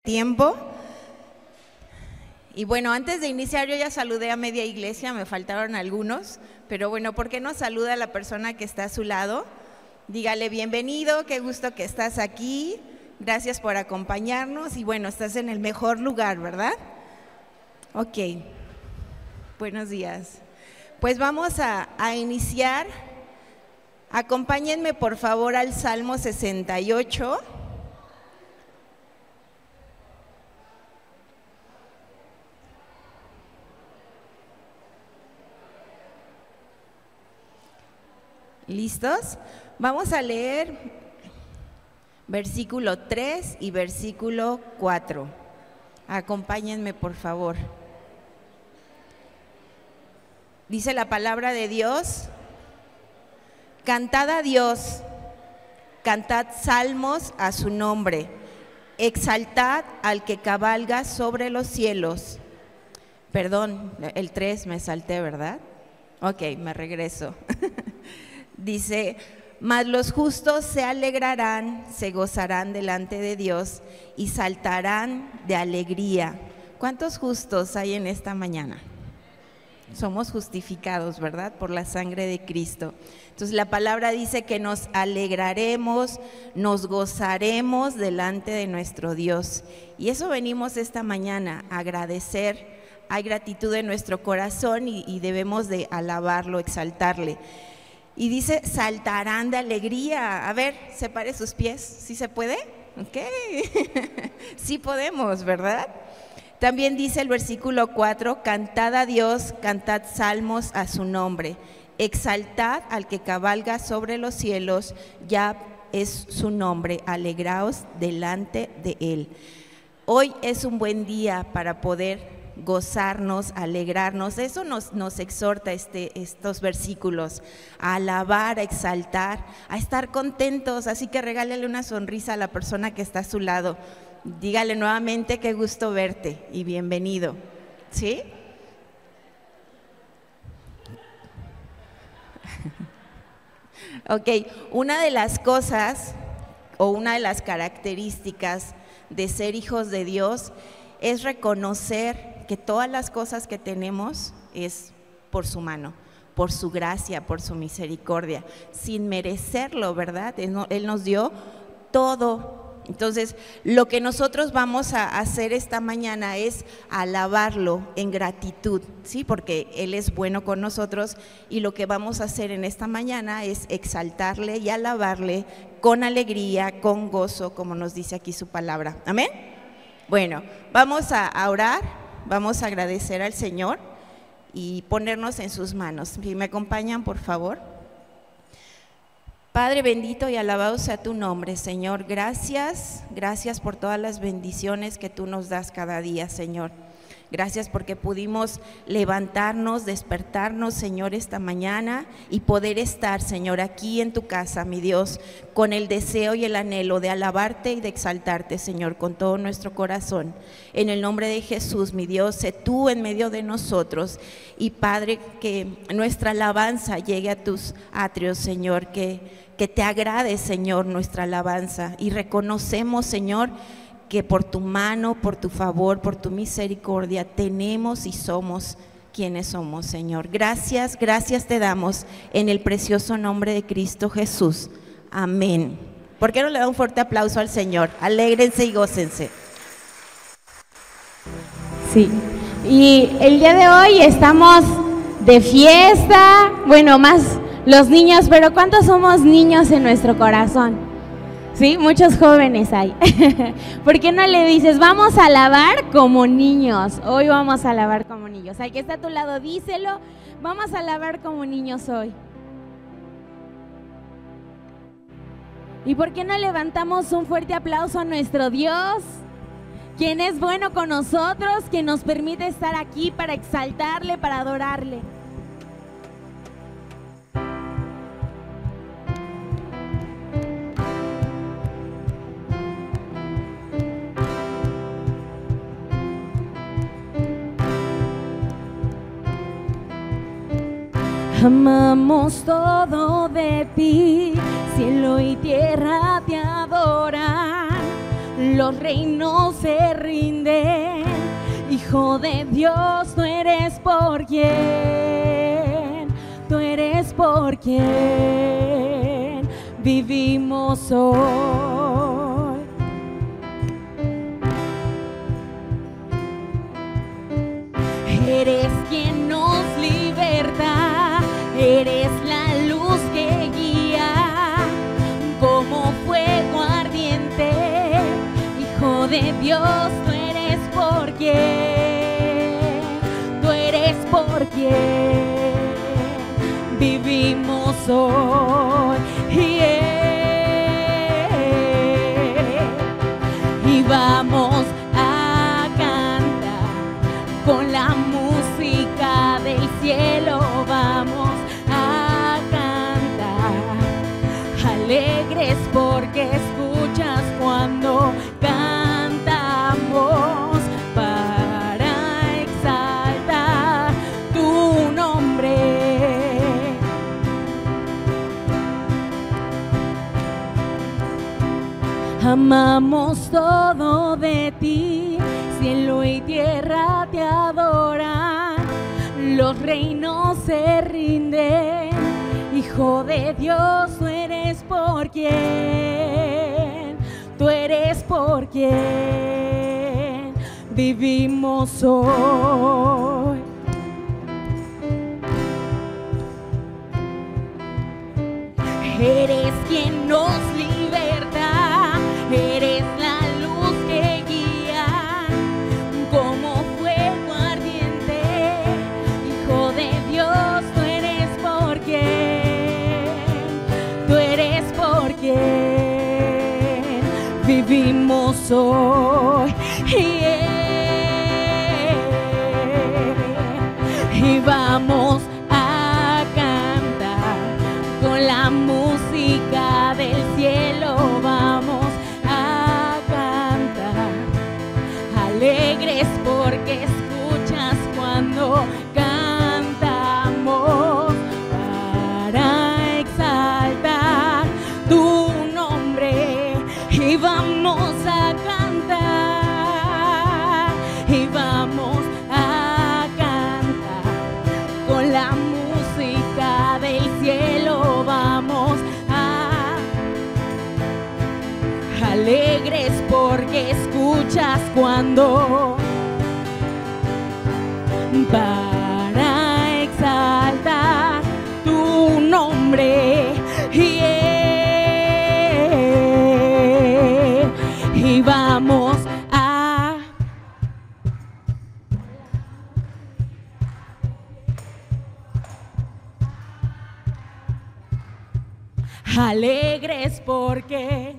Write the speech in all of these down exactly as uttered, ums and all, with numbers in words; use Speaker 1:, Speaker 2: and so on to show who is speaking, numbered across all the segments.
Speaker 1: tiempo. Y bueno, antes de iniciar yo ya saludé a media iglesia, me faltaron algunos, pero bueno, ¿por qué no saluda a la persona que está a su lado? Dígale bienvenido, qué gusto que estás aquí, gracias por acompañarnos y bueno, estás en el mejor lugar, ¿verdad? Ok, buenos días. Pues vamos a, a iniciar. Acompáñenme por favor al Salmo sesenta y ocho. ¿Listos? Vamos a leer versículo tres y versículo cuatro. Acompáñenme por favor. Dice la palabra de Dios: cantad a Dios, cantad salmos a su nombre, exaltad al que cabalga sobre los cielos. Perdón, el tres me salté, ¿verdad? Ok, me regreso. Dice: mas los justos se alegrarán, se gozarán delante de Dios y saltarán de alegría. ¿Cuántos justos hay en esta mañana? Somos justificados, ¿verdad? Por la sangre de Cristo. Entonces la palabra dice que nos alegraremos, nos gozaremos delante de nuestro Dios. Y eso venimos esta mañana, a agradecer. Hay gratitud en nuestro corazón y, y debemos de alabarlo, exaltarle. Y dice, saltarán de alegría. A ver, separe sus pies. ¿Sí se puede? Ok. Sí podemos, ¿verdad? También dice el versículo cuatro, cantad a Dios, cantad salmos a su nombre, exaltad al que cabalga sobre los cielos, ya es su nombre, alegraos delante de él. Hoy es un buen día para poder gozarnos, alegrarnos. Eso nos, nos exhorta este, estos versículos, a alabar, a exaltar, a estar contentos. Así que regálale una sonrisa a la persona que está a su lado. Dígale nuevamente, qué gusto verte y bienvenido. ¿Sí? Ok, una de las cosas o una de las características de ser hijos de Dios es reconocer que todas las cosas que tenemos es por su mano, por su gracia, por su misericordia, sin merecerlo, ¿verdad? Él nos dio todo. Entonces, lo que nosotros vamos a hacer esta mañana es alabarlo en gratitud, ¿sí? Porque Él es bueno con nosotros y lo que vamos a hacer en esta mañana es exaltarle y alabarle con alegría, con gozo, como nos dice aquí su palabra. ¿Amén? Bueno, vamos a orar, vamos a agradecer al Señor y ponernos en sus manos. Si me acompañan, por favor. Padre bendito y alabado sea tu nombre, Señor. Gracias, gracias por todas las bendiciones que tú nos das cada día, Señor. Gracias porque pudimos levantarnos, despertarnos, Señor, esta mañana y poder estar, Señor, aquí en tu casa, mi Dios, con el deseo y el anhelo de alabarte y de exaltarte, Señor, con todo nuestro corazón. En el nombre de Jesús, mi Dios, sé tú en medio de nosotros y, Padre, que nuestra alabanza llegue a tus atrios, Señor, que, que te agrade, Señor, nuestra alabanza y reconocemos, Señor, que por tu mano, por tu favor, por tu misericordia tenemos y somos quienes somos, Señor. Gracias, gracias te damos en el precioso nombre de Cristo Jesús. Amén. ¿Por qué no le da un fuerte aplauso al Señor? Alégrense y gócense.
Speaker 2: Sí, y el día de hoy estamos de fiesta, bueno, más los niños, pero ¿cuántos somos niños en nuestro corazón? Sí, muchos jóvenes hay. ¿Por qué no le dices, vamos a alabar como niños? Hoy vamos a alabar como niños. Al que está a tu lado, díselo, vamos a alabar como niños hoy. ¿Y por qué no levantamos un fuerte aplauso a nuestro Dios? Quien es bueno con nosotros, quien nos permite estar aquí para exaltarle, para adorarle. Amamos todo de ti, cielo y tierra te adoran. los reinos se rinden. Hijo de Dios, tú eres por quien, tú eres por quien vivimos hoy. Eres quien nos liberta, eres la luz que guía como fuego ardiente. Hijo de Dios, tú eres por quien, tú eres por quien vivimos hoy. Yeah. Y vamos a cantar con la música del cielo, vamos a cantar alegres porque escuchas cuando cantamos para exaltar tu nombre. Amamos todo de ti, cielo y tierra te adoran, los reinos se rinden. Hijo de Dios, tú eres por quien, tú eres por quien vivimos hoy. Eres quien nos liberta, eres la luz que guía como fuego ardiente. Hijo de Dios, tú eres por quien, tú eres por quien vivimos hoy. Yeah. Y vamos a cantar con la música del cielo, vamos a cantar alegres porque escuchas cuando cantamos para exaltar tu nombre. Y vamos a cantar, y vamos a cantar con la música del cielo, vamos a alegres porque escuchas cuando para exaltar tu nombre. Yeah. Y vamos a alegres porque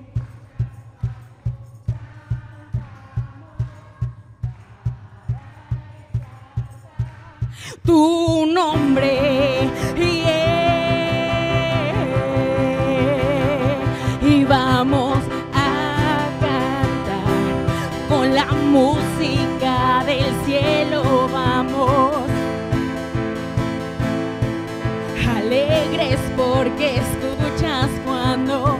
Speaker 2: tu nombre. Yeah. Y vamos a cantar con la música del cielo, vamos alegres porque escuchas cuando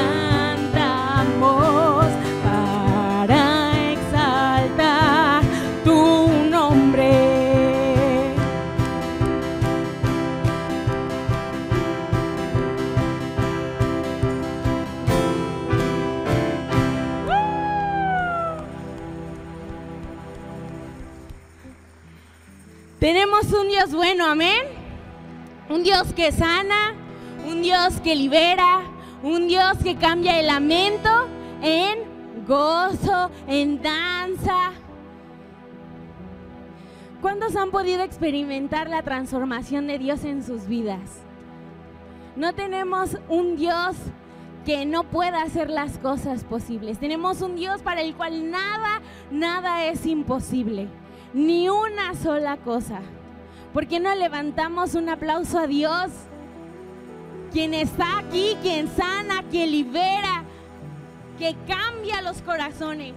Speaker 2: cantamos para exaltar tu nombre. Tenemos un Dios bueno, amén. Un Dios que sana, un Dios que libera, un Dios que cambia el lamento en gozo, en danza. ¿Cuántos han podido experimentar la transformación de Dios en sus vidas? No tenemos un Dios que no pueda hacer las cosas posibles. Tenemos un Dios para el cual nada, nada es imposible. Ni una sola cosa. ¿Por qué no levantamos un aplauso a Dios? Quien está aquí, quien sana, quien libera, que cambia los corazones.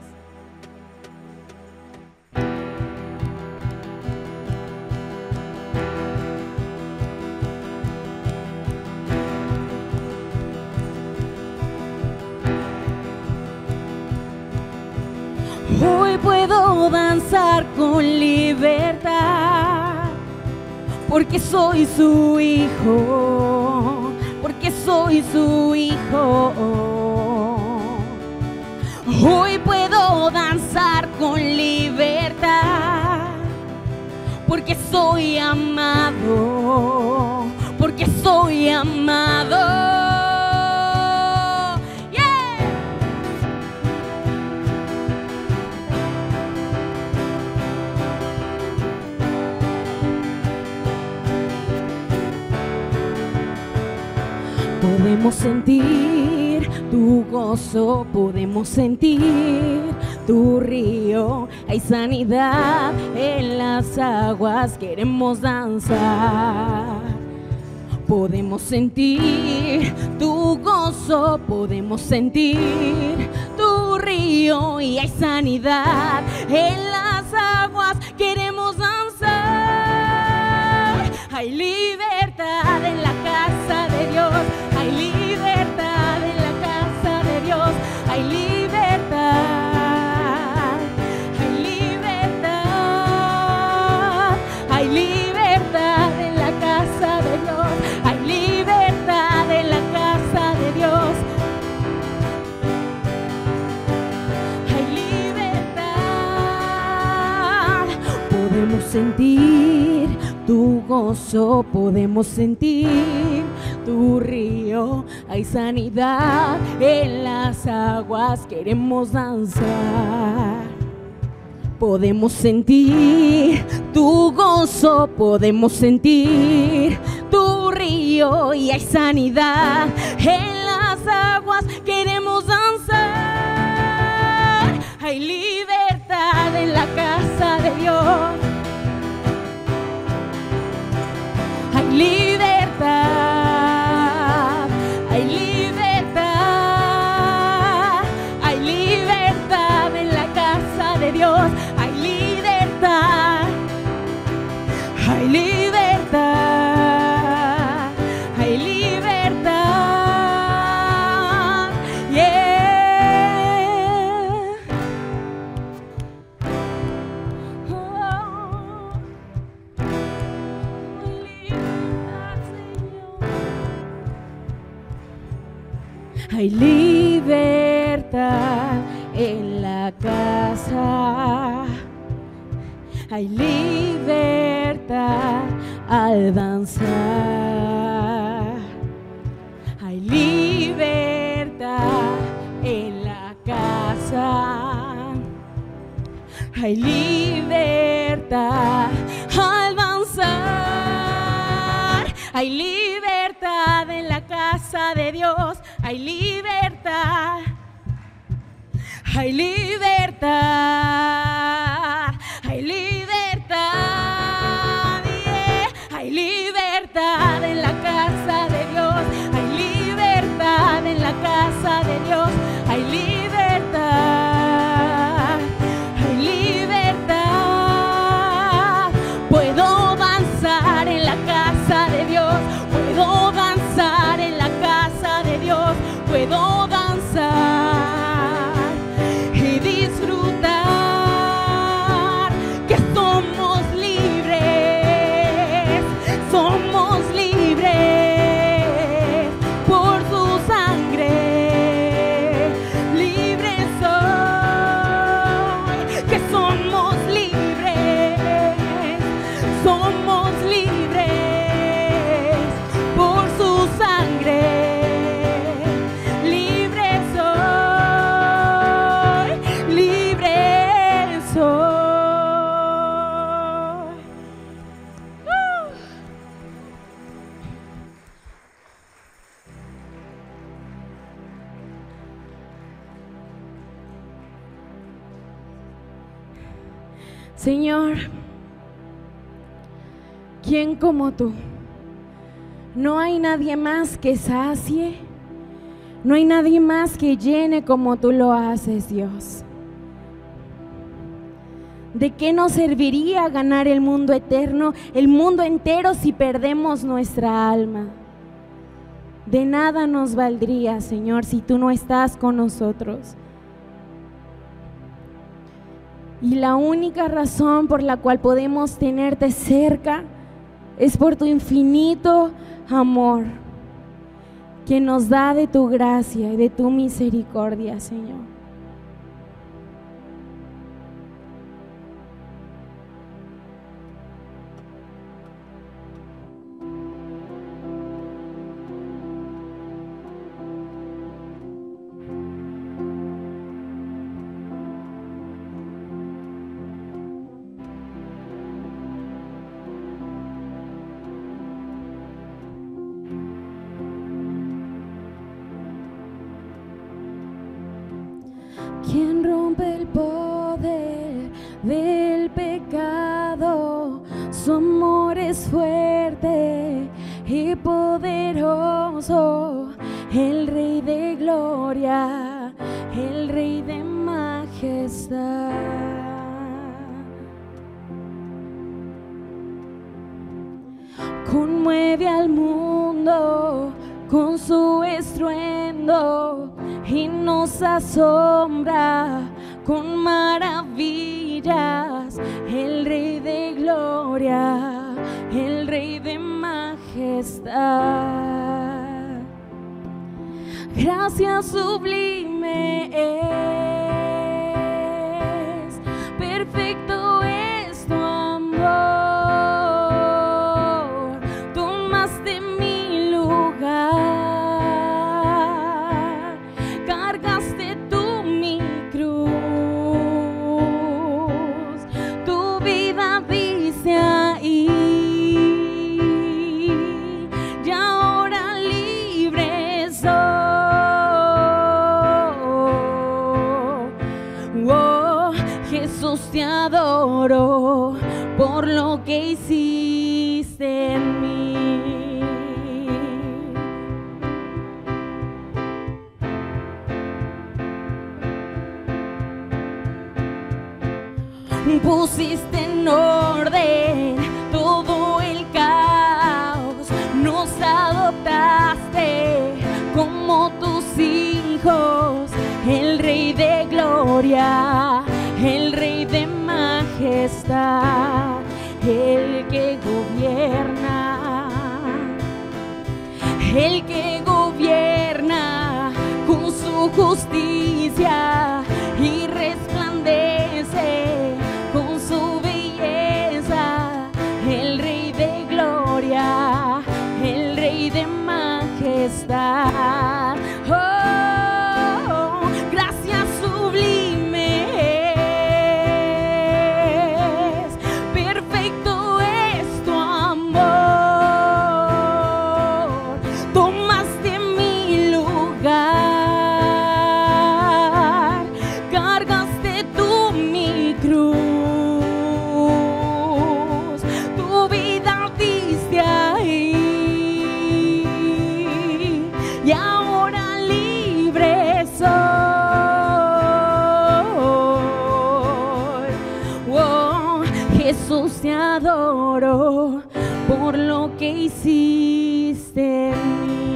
Speaker 2: puedo danzar con libertad, porque soy su hijo, porque soy su hijo. Hoy puedo danzar con libertad, porque soy amado, porque soy amado. Podemos sentir tu gozo, podemos sentir tu río. Hay sanidad en las aguas, queremos danzar. Podemos sentir tu gozo, podemos sentir tu río. Y hay sanidad en las aguas, queremos danzar. Hay libertad en la casa de Dios. Hay libertad en la casa de Dios, hay libertad, hay libertad, hay libertad en la casa de Dios, hay libertad en la casa de Dios, hay libertad. Podemos sentir tu gozo, podemos sentir tu río. Hay sanidad en las aguas, queremos danzar. Podemos sentir tu gozo, podemos sentir tu río. Y hay sanidad en las aguas, queremos danzar. Hay libertad en la casa de Dios. Hay libertad, hay libertad, hay libertad en la casa de Dios, hay libertad, hay libertad, hay libertad, yeah. Oh. Hay libertad en la casa, hay libertad al danzar, hay libertad en la casa, hay libertad al danzar, hay libertad en la casa de Dios, hay libertad, hay libertad, hay libertad, yeah. Hay libertad en la casa de Dios, hay libertad en la casa de Dios, hay libertad, hay libertad. Puedo danzar en la casa de Dios, puedo danzar en la casa de Dios, puedo danzar y disfrutar que somos libres, somos libres por su sangre, libres soy, que somos libres, somos libres por su sangre. Señor, ¿quién como tú? No hay nadie más que sacie, no hay nadie más que llene como tú lo haces, Dios. ¿De qué nos serviría ganar el mundo eterno, el mundo entero, si perdemos nuestra alma? De nada nos valdría, Señor, si tú no estás con nosotros. Y la única razón por la cual podemos tenerte cerca es por tu infinito amor que nos da de tu gracia y de tu misericordia, Señor. Quien rompe el poder del pecado, su amor es fuerte y poderoso, el Rey de gloria, el Rey de majestad. Conmueve al mundo con su estruendo y nos asombra con maravillas, el Rey de gloria, el Rey de majestad. Gracia sublime es, perfecto es tu amor, tomaste mi lugar, cargaste tú mi cruz, tu vida diste ahí, y ahora libre soy. Oh, Jesús, te adoro por lo que hiciste en mí. Pusiste en orden todo el caos, nos adoptaste como tus hijos, el Rey de gloria, el Rey de majestad, el que gobierna, el que gobierna con su justicia y resplandece con su belleza, el Rey de gloria, el Rey de majestad. Oh, gracia sublime es, perfecto es tu amor, tomaste mi lugar, cargaste tú mi cruz, tu vida diste ahí, y ahora libre soy. Oh, Jesús, te adoro por lo que hiciste en mí.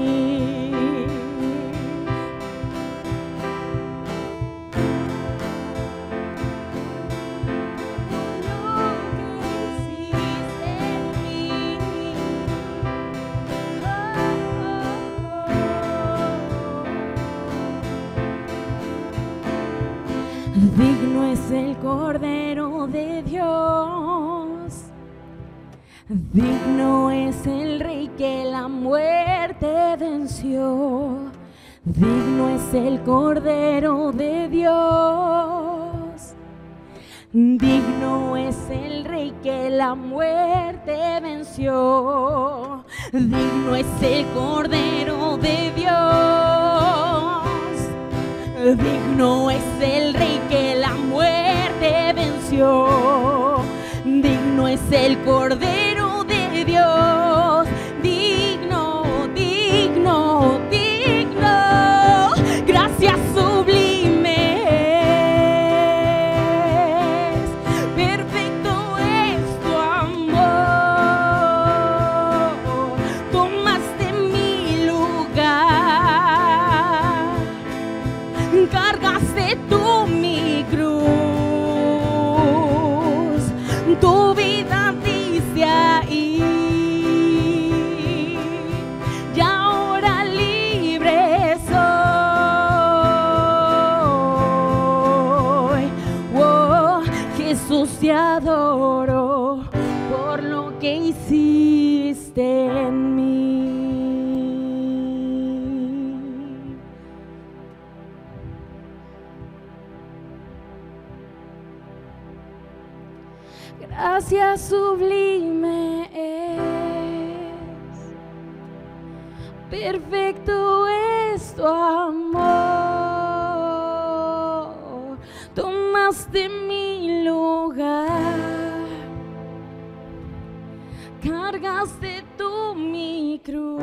Speaker 2: Digno es el Cordero de Dios, digno es el Rey que la muerte venció, digno es el Cordero de Dios, digno es el Rey que la muerte venció, digno es el Cordero de Dios, digno es el Rey que la muerte venció, digno es el Cordero de Dios, digno, digno, digno, gracia sublime es, perfecto es tu amor, tomaste mi lugar, cargaste tú mi cruz, gracia sublime es, perfecto es tu amor, tomaste mi lugar, cargaste tú mi cruz,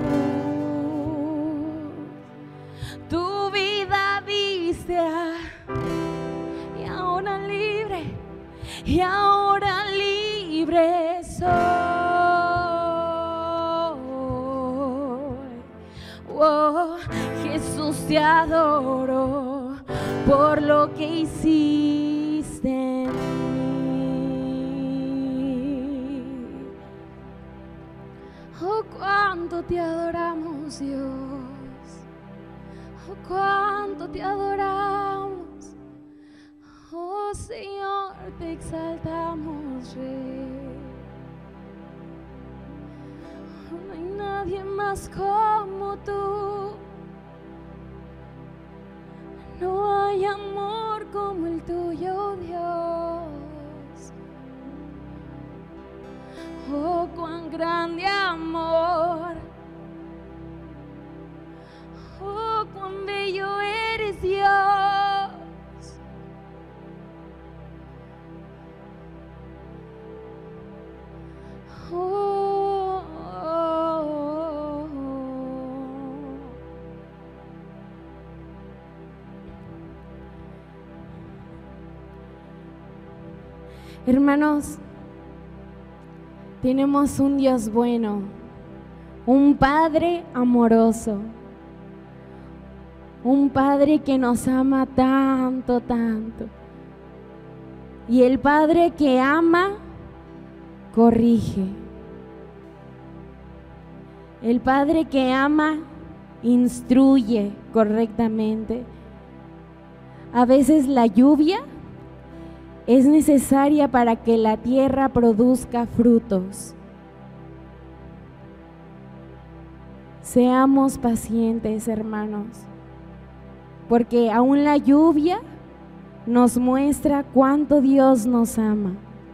Speaker 2: tu vida diste a, y ahora libre, y ahora libre soy. Oh, Jesús, te adoro por lo que hiciste en mí. Oh, cuánto te adoramos, Dios. Oh, cuánto te adoramos. Oh, Señor, te exaltamos, Rey. No hay nadie más como tú. No hay amor como el tuyo, Dios. Oh, cuán grande amor. Oh, cuán bello eres, Dios. Oh, oh, oh. Hermanos, tenemos un Dios bueno, un Padre amoroso, un Padre que nos ama tanto, tanto. Y el Padre que ama, corrige. El Padre que ama, instruye correctamente. A veces la lluvia es necesaria para que la tierra produzca frutos. Seamos pacientes, hermanos, porque aún la lluvia nos muestra cuánto Dios nos ama.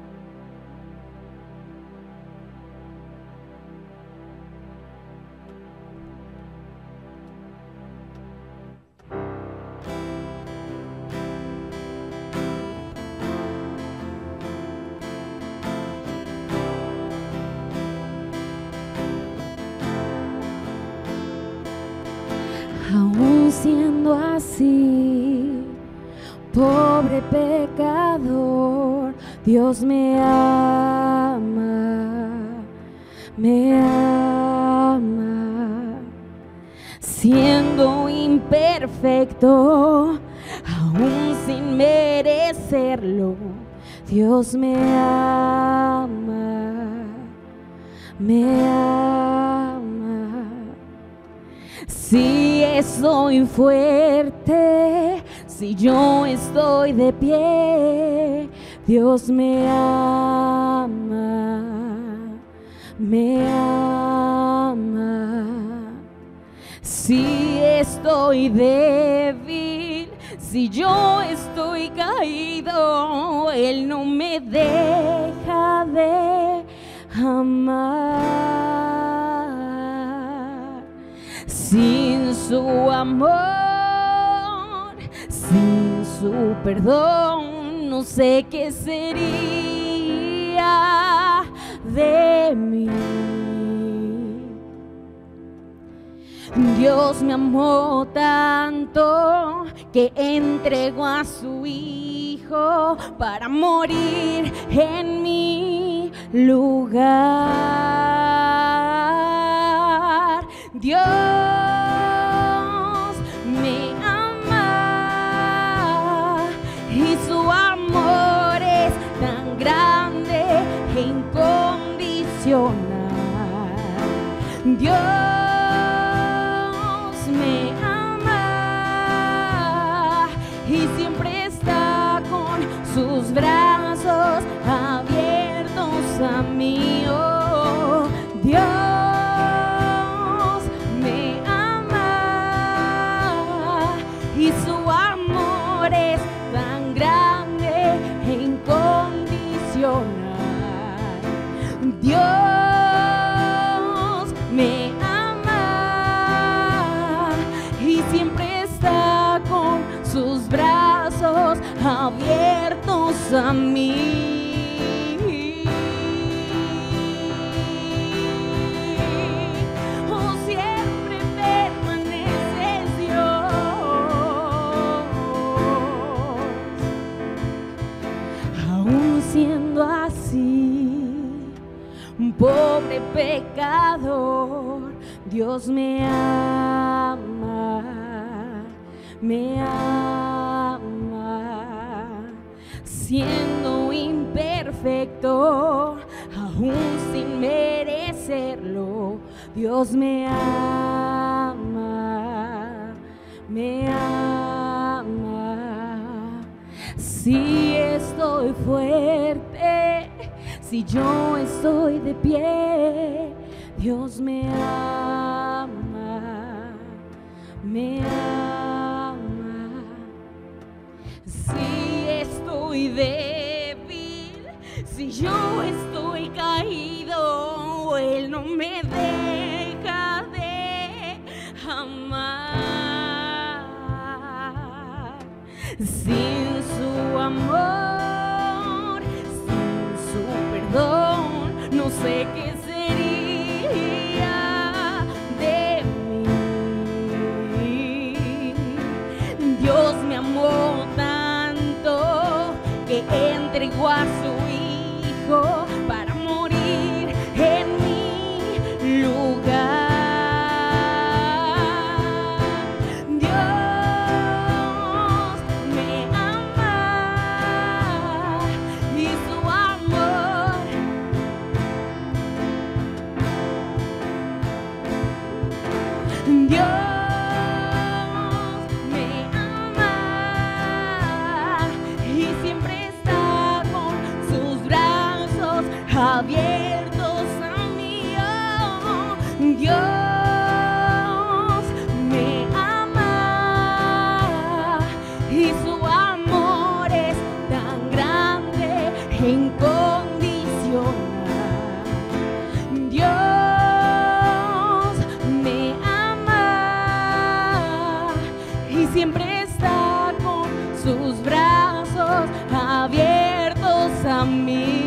Speaker 2: Aún siendo así, pobre pecador, Dios me ama, me ama. Siendo imperfecto, aún sin merecerlo, Dios me ama, me ama. Si estoy fuerte, si yo estoy de pie, Dios me ama, me ama. Si estoy débil, si yo estoy caído, Él no me deja de amar. Sin su amor, sin su perdón, no sé qué sería de mí. Dios me amó tanto que entregó a su Hijo para morir en mi lugar. Dios me ama y su amor es tan grande e incondicional. Dios me ama y siempre está con sus brazos abiertos a mí. Oh, Dios me ama siempre está con sus brazos abiertos a mí. Oh, siempre permaneces Dios, aún siendo así un pobre pecador. Dios me ama, me ama, siendo imperfecto, aún sin merecerlo. Dios me ama, me ama. Si estoy fuerte, si yo estoy de pie, Dios me ama, me ama. Si estoy débil, si yo estoy caído, Él no me deja de amar. Sin su amor, sin su perdón, no sé qué sería de mí. Dios me amó tanto que entregó a su Hijo para morir en mi lugar. Dios me ama y su amor Dios me ama y siempre está con sus brazos abiertos a mí. Oh, Dios me ama y su amor es tan grande e incondicional. Dios me ama y siempre está con sus brazos abiertos a mí.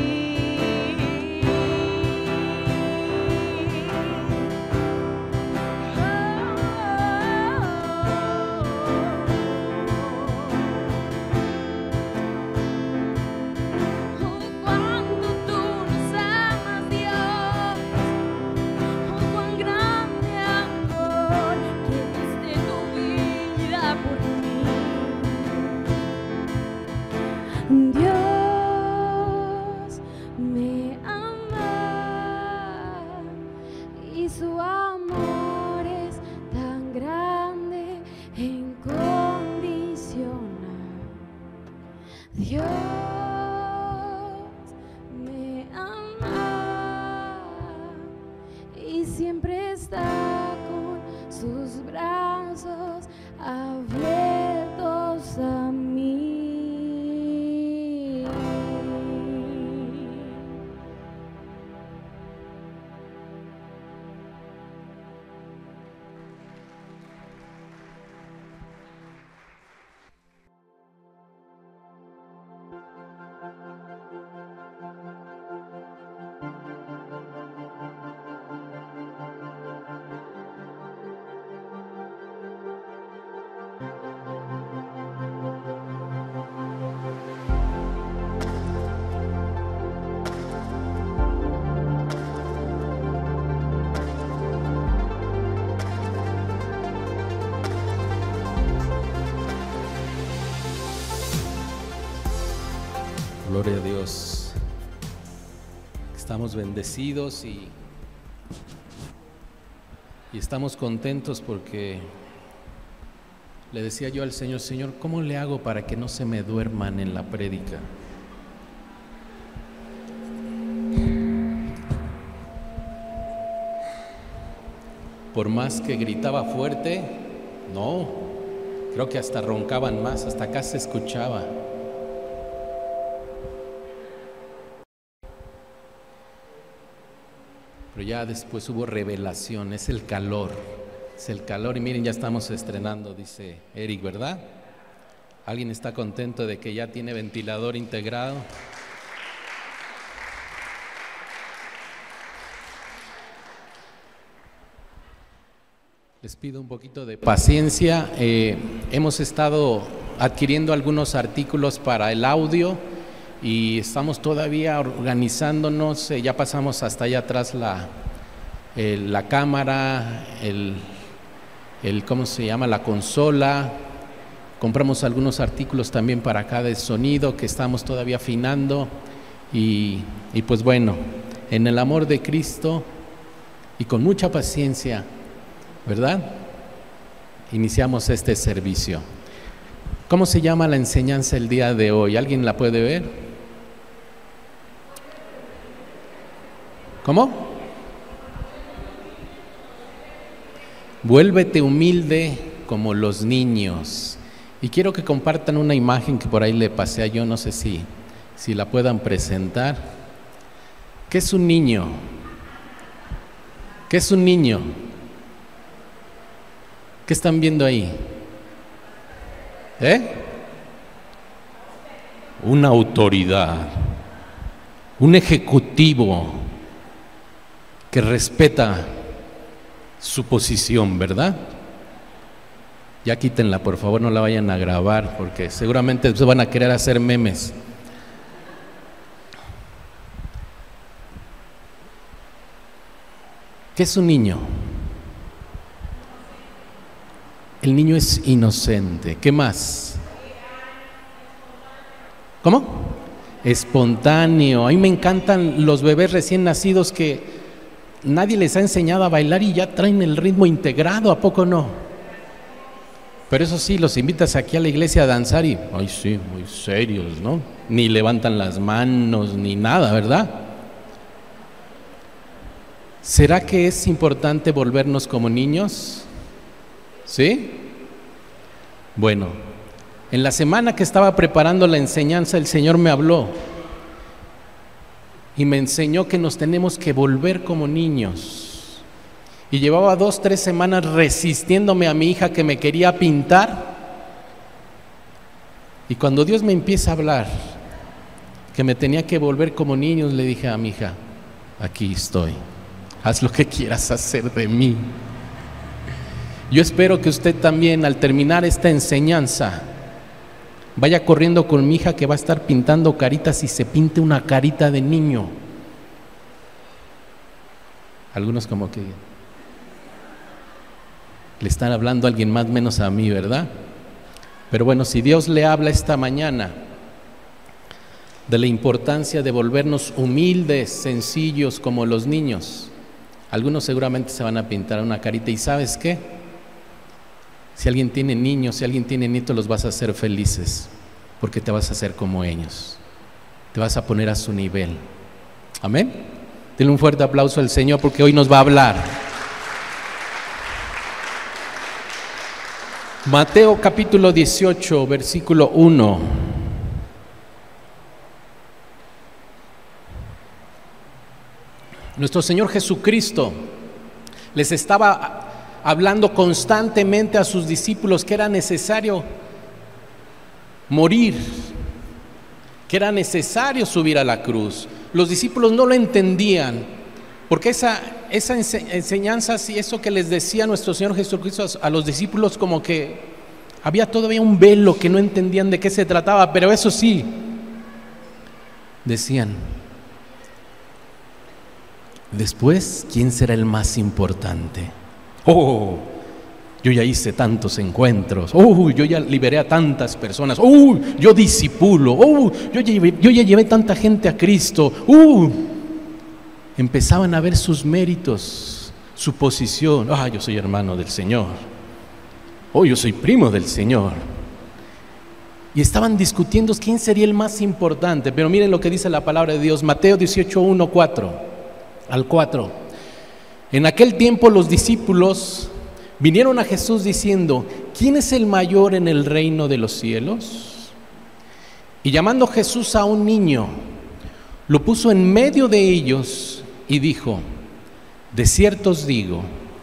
Speaker 2: Oh, cuánto tú nos amas, Dios. Oh, cuán grande amor que diste tu vida por mí. Dios me ama y su amor es tan grande e incondicional. Dios me ama y siempre está con sus brazos abiertos a mí.
Speaker 3: Gloria a Dios. Estamos bendecidos y, y estamos contentos porque le decía yo al Señor, Señor, ¿cómo le hago para que no se me duerman en la prédica? Por más que gritaba fuerte, no, creo que hasta roncaban más, hasta acá se escuchaba. Pero ya después hubo revelación, es el calor, Es el calor y miren, ya estamos estrenando, dice Eric, ¿verdad? ¿Alguien está contento de que ya tiene ventilador integrado? Les pido un poquito de paciencia. Eh, hemos estado adquiriendo algunos artículos para el audio y estamos todavía organizándonos. Eh, ya pasamos hasta allá atrás la, eh, la cámara, el, el, ¿cómo se llama? La consola. Compramos algunos artículos también para acá de sonido que estamos todavía afinando. Y, y pues bueno, en el amor de Cristo y con mucha paciencia, ¿verdad? Iniciamos este servicio. ¿Cómo se llama la enseñanza el día de hoy? ¿Alguien la puede ver? ¿Cómo? Vuélvete humilde como los niños. Y quiero que compartan una imagen que por ahí le pasé a yo, no sé si, si la puedan presentar. ¿Qué es un niño? ¿Qué es un niño? ¿Qué están viendo ahí? ¿Eh? Una autoridad, un ejecutivo que respeta su posición, ¿verdad? Ya quítenla, por favor, no la vayan a grabar, porque seguramente después van a querer hacer memes. ¿Qué es un niño? El niño es inocente. ¿Qué más? ¿Cómo? Espontáneo. A mí me encantan los bebés recién nacidos que nadie les ha enseñado a bailar y ya traen el ritmo integrado, ¿a poco no? Pero eso sí, los invitas aquí a la iglesia a danzar y, ay sí, muy serios, ¿no? Ni levantan las manos, ni nada, ¿verdad? ¿Será que es importante volvernos como niños? ¿Sí? Bueno, en la semana que estaba preparando la enseñanza, el Señor me habló y me enseñó que nos tenemos que volver como niños. Y llevaba dos, tres semanas resistiéndome a mi hija que me quería pintar. Y cuando Dios me empieza a hablar que me tenía que volver como niños, le dije a mi hija, aquí estoy, haz lo que quieras hacer de mí. Yo espero que usted también, al terminar esta enseñanza, vaya corriendo con mi hija que va a estar pintando caritas y se pinte una carita de niño. Algunos como que le están hablando a alguien más menos a mí, ¿verdad? Pero bueno, si Dios le habla esta mañana de la importancia de volvernos humildes, sencillos como los niños, algunos seguramente se van a pintar una carita. ¿Y sabes qué? Si alguien tiene niños, si alguien tiene nietos, los vas a hacer felices, porque te vas a hacer como ellos, te vas a poner a su nivel. Amén. Denle un fuerte aplauso al Señor porque hoy nos va a hablar. Mateo capítulo dieciocho, versículo uno. Nuestro Señor Jesucristo les estaba hablando constantemente a sus discípulos que era necesario morir, que era necesario subir a la cruz. Los discípulos no lo entendían, porque esa, esa enseñanza y eso que les decía nuestro Señor Jesucristo a los discípulos, como que había todavía un velo que no entendían de qué se trataba. Pero eso sí, decían, después, ¿quién será el más importante? Oh, yo ya hice tantos encuentros. Oh, yo ya liberé a tantas personas. Oh, yo discipulo. Oh, yo, llevé, yo ya llevé tanta gente a Cristo. Uh, empezaban a ver sus méritos, su posición. Ah, yo soy hermano del Señor. Oh, yo soy primo del Señor. Y estaban discutiendo quién sería el más importante. Pero miren lo que dice la palabra de Dios, Mateo dieciocho, uno, cuatro al cuatro. En aquel tiempo los discípulos vinieron a Jesús diciendo, ¿quién es el mayor en el reino de los cielos? Y llamando Jesús a un niño, lo puso en medio de ellos y dijo, de cierto os digo,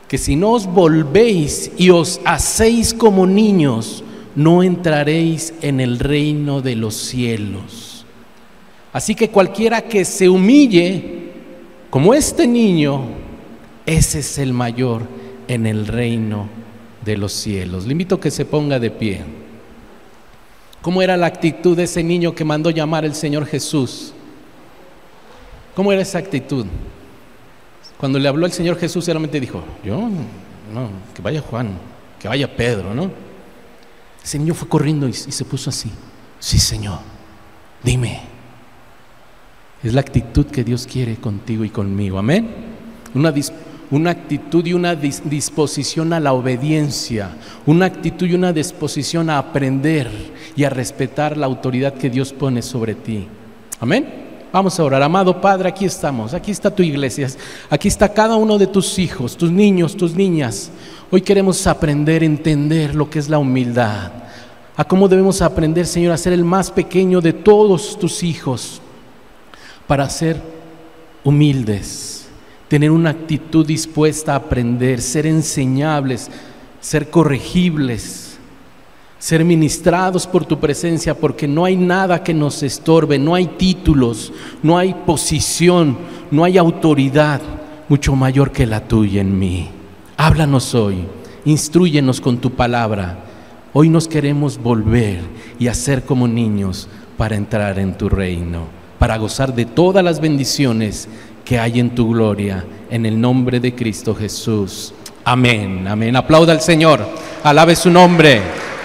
Speaker 3: que si no os volvéis y os hacéis como niños, no entraréis en el reino de los cielos. Así que cualquiera que se humille como este niño, ese es el mayor en el reino de los cielos. Le invito a que se ponga de pie. ¿Cómo era la actitud de ese niño que mandó llamar el Señor Jesús? ¿Cómo era esa actitud? Cuando le habló el Señor Jesús, solamente dijo, yo, no, que vaya Juan, que vaya Pedro, ¿no? Ese niño fue corriendo y, y se puso así. Sí, Señor, dime. Es la actitud que Dios quiere contigo y conmigo, amén. Una, una actitud y una dis, disposición a la obediencia, una actitud y una disposición a aprender y a respetar la autoridad que Dios pone sobre ti, amén. Vamos a orar. Amado Padre, aquí estamos, aquí está tu iglesia, aquí está cada uno de tus hijos, tus niños, tus niñas. Hoy queremos aprender, entender lo que es la humildad, a cómo debemos aprender, Señor, a ser el más pequeño de todos tus hijos, para ser humildes, tener una actitud dispuesta a aprender, ser enseñables, ser corregibles, ser ministrados por tu presencia, porque no hay nada que nos estorbe, no hay títulos, no hay posición, no hay autoridad mucho mayor que la tuya en mí. Háblanos hoy, instrúyenos con tu palabra. Hoy nos queremos volver y hacer como niños para entrar en tu reino, para gozar de todas las bendiciones que hay en tu gloria, en el nombre de Cristo Jesús. Amén, amén. Aplauda al Señor, alabe su nombre.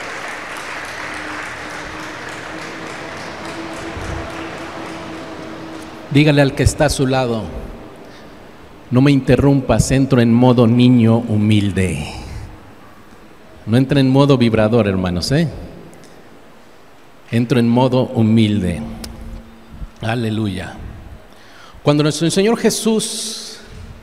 Speaker 3: Dígale al que está a su lado, no me interrumpas, entro en modo niño humilde. No entra en modo vibrador, hermanos, ¿eh? Entro en modo humilde. Aleluya. Cuando nuestro Señor Jesús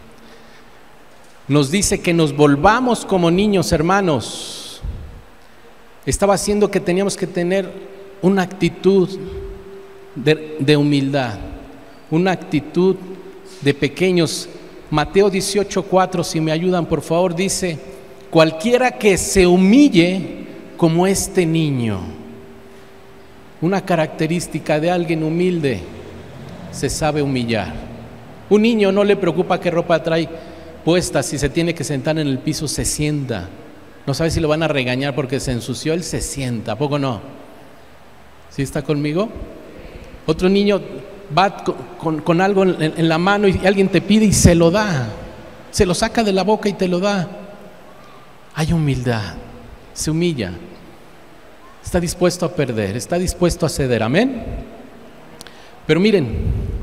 Speaker 3: nos dice que nos volvamos como niños, hermanos, estaba haciendo que teníamos que tener una actitud de, de humildad, una actitud de pequeños. Mateo dieciocho cuatro, si me ayudan por favor, dice, cualquiera que se humille como este niño. Una característica de alguien humilde, se sabe humillar. Un niño no le preocupa qué ropa trae puesta, si se tiene que sentar en el piso, se sienta. No sabe si lo van a regañar porque se ensució, él se sienta, ¿a poco no? ¿Sí está conmigo? Otro niño va con, con, con algo en, en la mano y alguien te pide y se lo da, se lo saca de la boca y te lo da. Hay humildad, se humilla, está dispuesto a perder, está dispuesto a ceder, amén. Pero miren,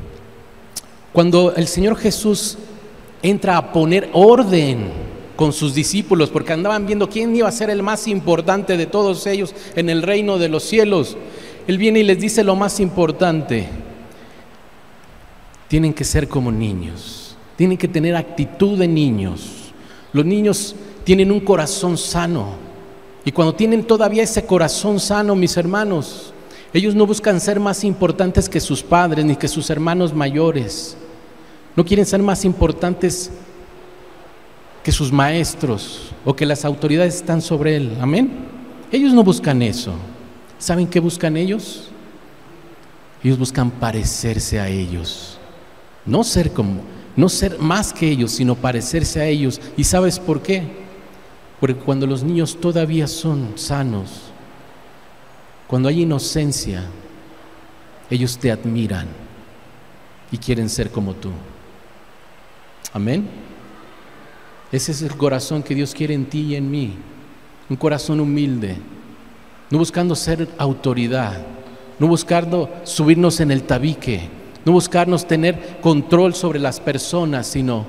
Speaker 3: cuando el Señor Jesús entra a poner orden con sus discípulos, porque andaban viendo quién iba a ser el más importante de todos ellos en el reino de los cielos, Él viene y les dice lo más importante: tienen que ser como niños, tienen que tener actitud de niños. Los niños tienen un corazón sano, y cuando tienen todavía ese corazón sano, mis hermanos, ellos no buscan ser más importantes que sus padres ni que sus hermanos mayores, no quieren ser más importantes que sus maestros o que las autoridades están sobre él, amén. Ellos no buscan eso. ¿Saben qué buscan ellos? Ellos buscan parecerse a ellos, no ser como, no ser más que ellos, sino parecerse a ellos. ¿Y sabes por qué? Porque cuando los niños todavía son sanos, cuando hay inocencia, ellos te admiran y quieren ser como tú. Amén. Ese es el corazón que Dios quiere en ti y en mí, un corazón humilde, no buscando ser autoridad, no buscando subirnos en el tabique, no buscarnos tener control sobre las personas, sino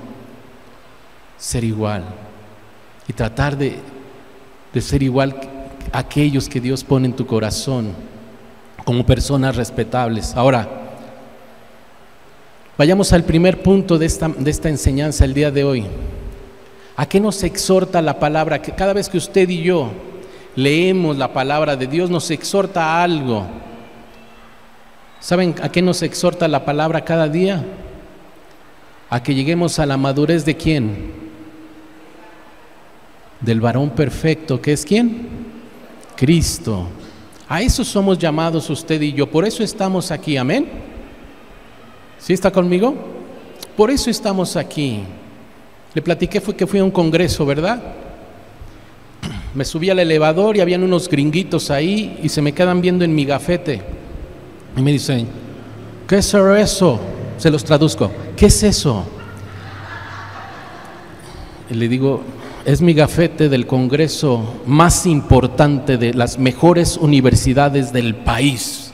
Speaker 3: ser igual y tratar de, de ser igual a aquellos que Dios pone en tu corazón como personas respetables. Ahora, vayamos al primer punto de esta, de esta enseñanza el día de hoy. ¿A qué nos exhorta la palabra? Que cada vez que usted y yo leemos la palabra de Dios, nos exhorta a algo. ¿Saben a qué nos exhorta la palabra cada día? A que lleguemos a la madurez de ¿quién? del varón perfecto, que es ¿quién? Cristo. A eso somos llamados usted y yo, por eso estamos aquí, amén. ¿Sí está conmigo? Por eso estamos aquí. Le platiqué fue que fui a un congreso, ¿verdad? Me subí al elevador y habían unos gringuitos ahí y se me quedan viendo en mi gafete y me dicen, ¿qué es eso? Se los traduzco, ¿qué es eso? Y le digo, es mi gafete del congreso más importante de las mejores universidades del país.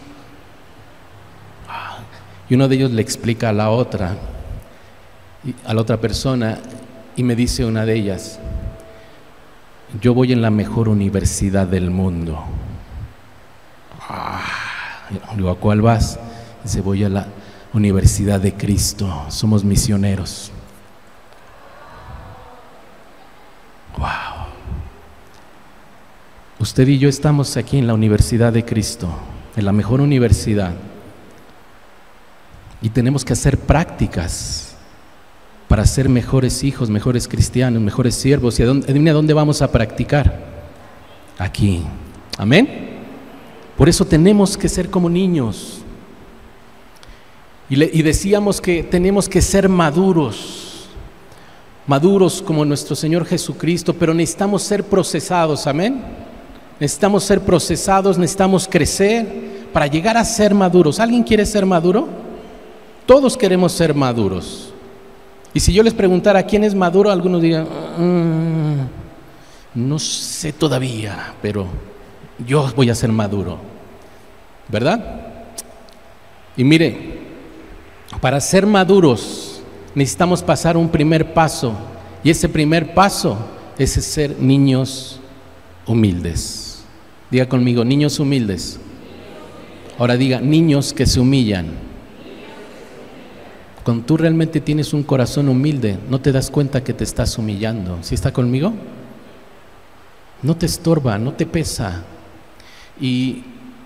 Speaker 3: Y uno de ellos le explica a la otra, a la otra persona, y me dice una de ellas, yo voy en la mejor universidad del mundo. Ah, digo, ¿a cuál vas? Dice, voy a la Universidad de Cristo, somos misioneros. Wow. Usted y yo estamos aquí en la Universidad de Cristo, en la mejor universidad, y tenemos que hacer prácticas para ser mejores hijos, mejores cristianos, mejores siervos. ¿Y a dónde, adivina dónde vamos a practicar? Aquí. Amén. Por eso tenemos que ser como niños. Y, le, y decíamos que tenemos que ser maduros, maduros como nuestro Señor Jesucristo, pero necesitamos ser procesados, amén. Necesitamos ser procesados, necesitamos crecer para llegar a ser maduros. ¿Alguien quiere ser maduro? Todos queremos ser maduros. Y si yo les preguntara quién es maduro, algunos dirían, mmm, no sé todavía, pero yo voy a ser maduro, ¿verdad? Y mire, para ser maduros necesitamos pasar un primer paso, y ese primer paso es ser niños humildes. Diga conmigo, niños humildes. Ahora diga, niños que se humillan. Cuando tú realmente tienes un corazón humilde, no te das cuenta que te estás humillando. ¿Sí está conmigo? No te estorba, no te pesa. Y,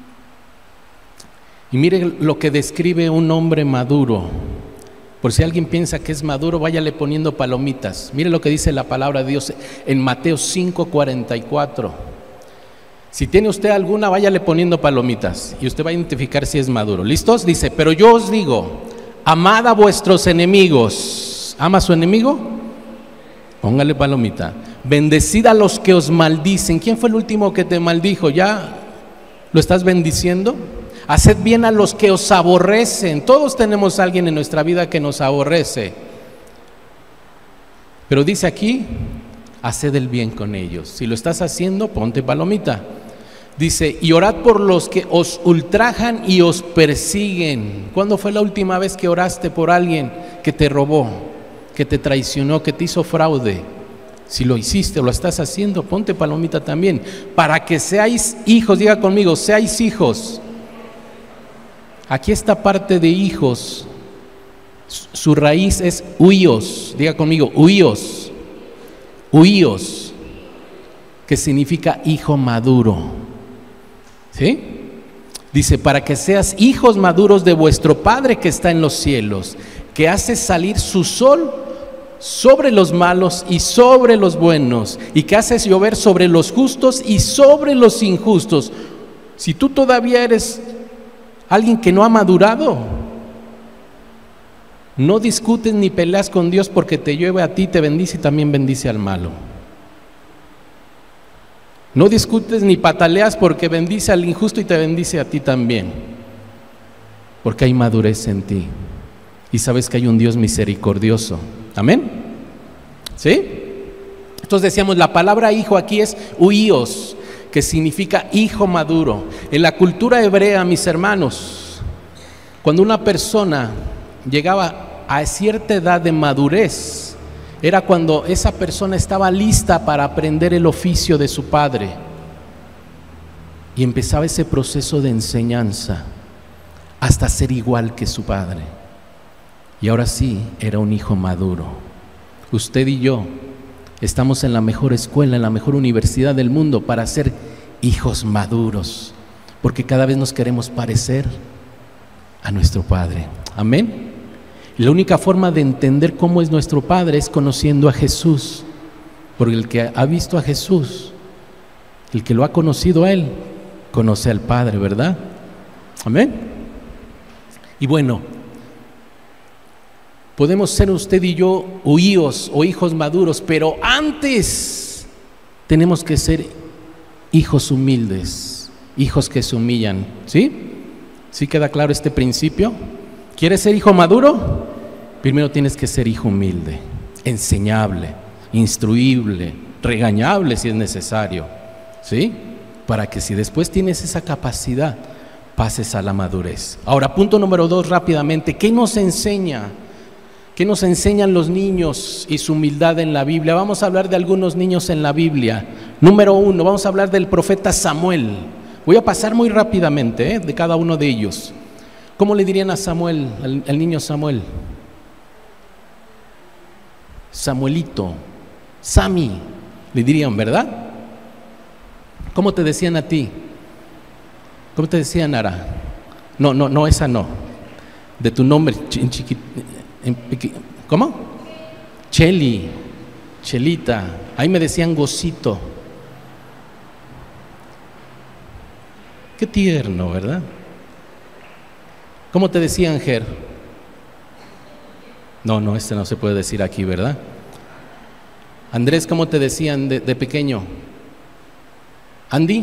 Speaker 3: y mire lo que describe un hombre maduro. Por si alguien piensa que es maduro, váyale poniendo palomitas. Mire lo que dice la palabra de Dios en Mateo cinco cuarenta y cuatro. Si tiene usted alguna, váyale poniendo palomitas y usted va a identificar si es maduro. ¿Listos? Dice, pero yo os digo, amad a vuestros enemigos. ¿Ama a su enemigo? Póngale palomita. Bendecid a los que os maldicen. ¿Quién fue el último que te maldijo? ¿Ya lo estás bendiciendo? Haced bien a los que os aborrecen. Todos tenemos a alguien en nuestra vida que nos aborrece. Pero dice aquí, haced el bien con ellos. Si lo estás haciendo, ponte palomita. Dice, y orad por los que os ultrajan y os persiguen. ¿Cuándo fue la última vez que oraste por alguien que te robó, que te traicionó, que te hizo fraude? Si lo hiciste o lo estás haciendo, ponte palomita también. Para que seáis hijos, diga conmigo, seáis hijos. Aquí esta parte de hijos, su raíz es huíos. Diga conmigo, huíos. Huíos, que significa hijo maduro. ¿Sí? Dice, para que seas hijos maduros de vuestro Padre que está en los cielos, que hace salir su sol sobre los malos y sobre los buenos, y que hace llover sobre los justos y sobre los injustos. Si tú todavía eres alguien que no ha madurado, no discutes ni peleas con Dios porque te llueve a ti, te bendice y también bendice al malo. No discutes ni pataleas porque bendice al injusto y te bendice a ti también. Porque hay madurez en ti. Y sabes que hay un Dios misericordioso. ¿Amén? ¿Sí? Entonces decíamos, la palabra hijo aquí es huíos, que significa hijo maduro. En la cultura hebrea, mis hermanos, cuando una persona llegaba a cierta edad de madurez, era cuando esa persona estaba lista para aprender el oficio de su padre. Y empezaba ese proceso de enseñanza hasta ser igual que su padre. Y ahora sí, era un hijo maduro. Usted y yo estamos en la mejor escuela, en la mejor universidad del mundo para ser hijos maduros, porque cada vez nos queremos parecer a nuestro Padre. Amén. La única forma de entender cómo es nuestro Padre es conociendo a Jesús, Porque el que ha visto a Jesús, el que lo ha conocido a Él, conoce al Padre, ¿verdad? Amén. Y bueno, podemos ser usted y yo o hijos o hijos maduros, pero antes tenemos que ser hijos humildes, hijos que se humillan, ¿sí? ¿Sí queda claro este principio? ¿Quieres ser hijo maduro? Primero tienes que ser hijo humilde, enseñable, instruible, regañable si es necesario, ¿sí? Para que si después tienes esa capacidad, pases a la madurez. Ahora, punto número dos, rápidamente, ¿qué nos enseña? ¿Qué nos enseñan los niños y su humildad en la Biblia? Vamos a hablar de algunos niños en la Biblia. Número uno, vamos a hablar del profeta Samuel. Voy a pasar muy rápidamente, ¿eh? de cada uno de ellos. ¿Cómo le dirían a Samuel, al, al niño Samuel? Samuelito, Sami, le dirían, ¿verdad? ¿Cómo te decían a ti? ¿Cómo te decían, Ara? No, no, no, esa no. De tu nombre, en chiqui, en pequi, ¿cómo? Cheli, Chelita. Ahí me decían Gocito. Qué tierno, ¿verdad? ¿Cómo te decían, Ger? No, no, este no se puede decir aquí, ¿verdad? Andrés, ¿cómo te decían de, de pequeño? Andy.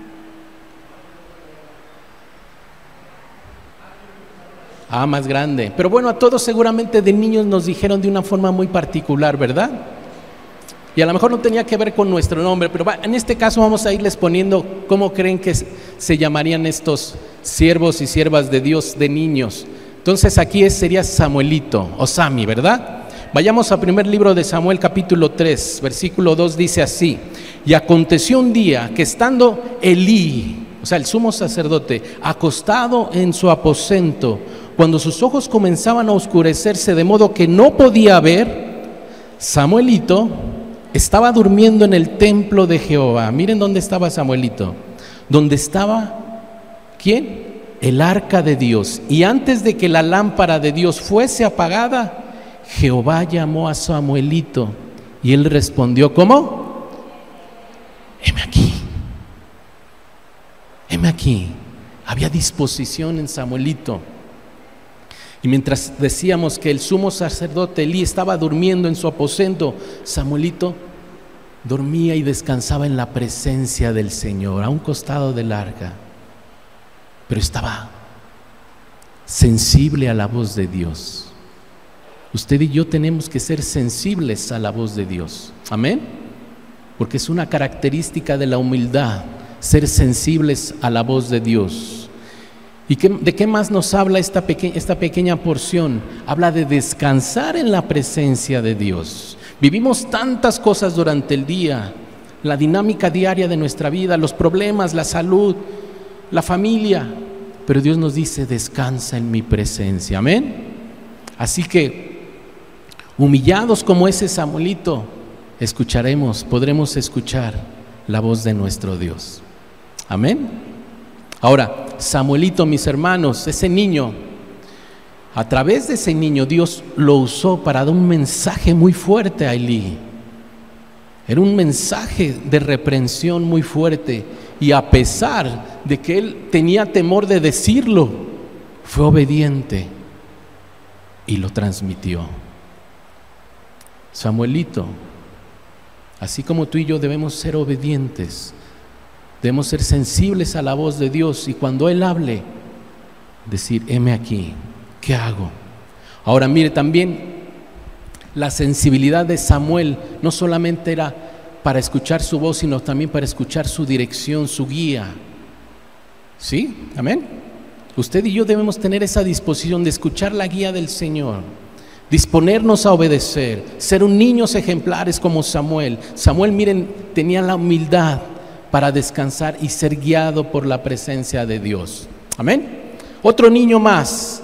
Speaker 3: Ah, más grande. Pero bueno, a todos seguramente de niños nos dijeron de una forma muy particular, ¿verdad? Y a lo mejor no tenía que ver con nuestro nombre, pero va, en este caso vamos a irles poniendo cómo creen que se llamarían estos siervos y siervas de Dios de niños. Entonces aquí es, sería Samuelito o Sami, ¿verdad? Vayamos al primer libro de Samuel, capítulo tres, versículo dos, dice así: y aconteció un día que estando Elí, o sea el sumo sacerdote, acostado en su aposento, cuando sus ojos comenzaban a oscurecerse de modo que no podía ver, Samuelito estaba durmiendo en el templo de Jehová. Miren dónde estaba Samuelito, donde estaba, ¿quién? El arca de Dios. Y antes de que la lámpara de Dios fuese apagada, Jehová llamó a Samuelito y él respondió, ¿cómo? Heme aquí, heme aquí. Había disposición en Samuelito. Y mientras decíamos que el sumo sacerdote Elí estaba durmiendo en su aposento, Samuelito dormía y descansaba en la presencia del Señor, a un costado del arca. Pero estaba sensible a la voz de Dios. Usted y yo tenemos que ser sensibles a la voz de Dios. Amén. Porque es una característica de la humildad, ser sensibles a la voz de Dios. ¿Y qué, de qué más nos habla esta, peque, esta pequeña porción? Habla de descansar en la presencia de Dios. Vivimos tantas cosas durante el día, la dinámica diaria de nuestra vida, los problemas, la salud, la familia, pero Dios nos dice, descansa en mi presencia. Amén. Así que, humillados como ese Samuelito, escucharemos, podremos escuchar la voz de nuestro Dios. Amén. Ahora, Samuelito, mis hermanos, ese niño, a través de ese niño Dios lo usó para dar un mensaje muy fuerte a Elí. Era un mensaje de reprensión muy fuerte, y a pesar de que él tenía temor de decirlo, fue obediente y lo transmitió. Samuelito, así como tú y yo debemos ser obedientes, debemos ser sensibles a la voz de Dios, y cuando Él hable, decir, heme aquí, ¿qué hago? Ahora mire, también la sensibilidad de Samuel no solamente era para escuchar su voz, sino también para escuchar su dirección, su guía. ¿Sí? Amén. Usted y yo debemos tener esa disposición de escuchar la guía del Señor, disponernos a obedecer, ser un niños ejemplares como Samuel. Samuel, miren, tenía la humildad para descansar y ser guiado por la presencia de Dios. Amén. Otro niño más.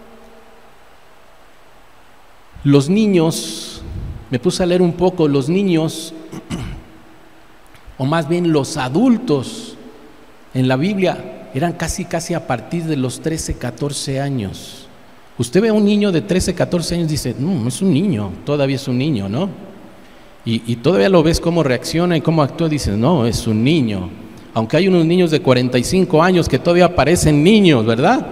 Speaker 3: Los niños, me puse a leer un poco, los niños, o más bien los adultos en la Biblia eran casi casi a partir de los trece, catorce años. Usted ve a un niño de trece, catorce años y dice, no, es un niño, todavía es un niño, ¿no? Y, y todavía lo ves cómo reacciona y cómo actúa, dices, no, es un niño. Aunque hay unos niños de cuarenta y cinco años que todavía parecen niños, ¿verdad?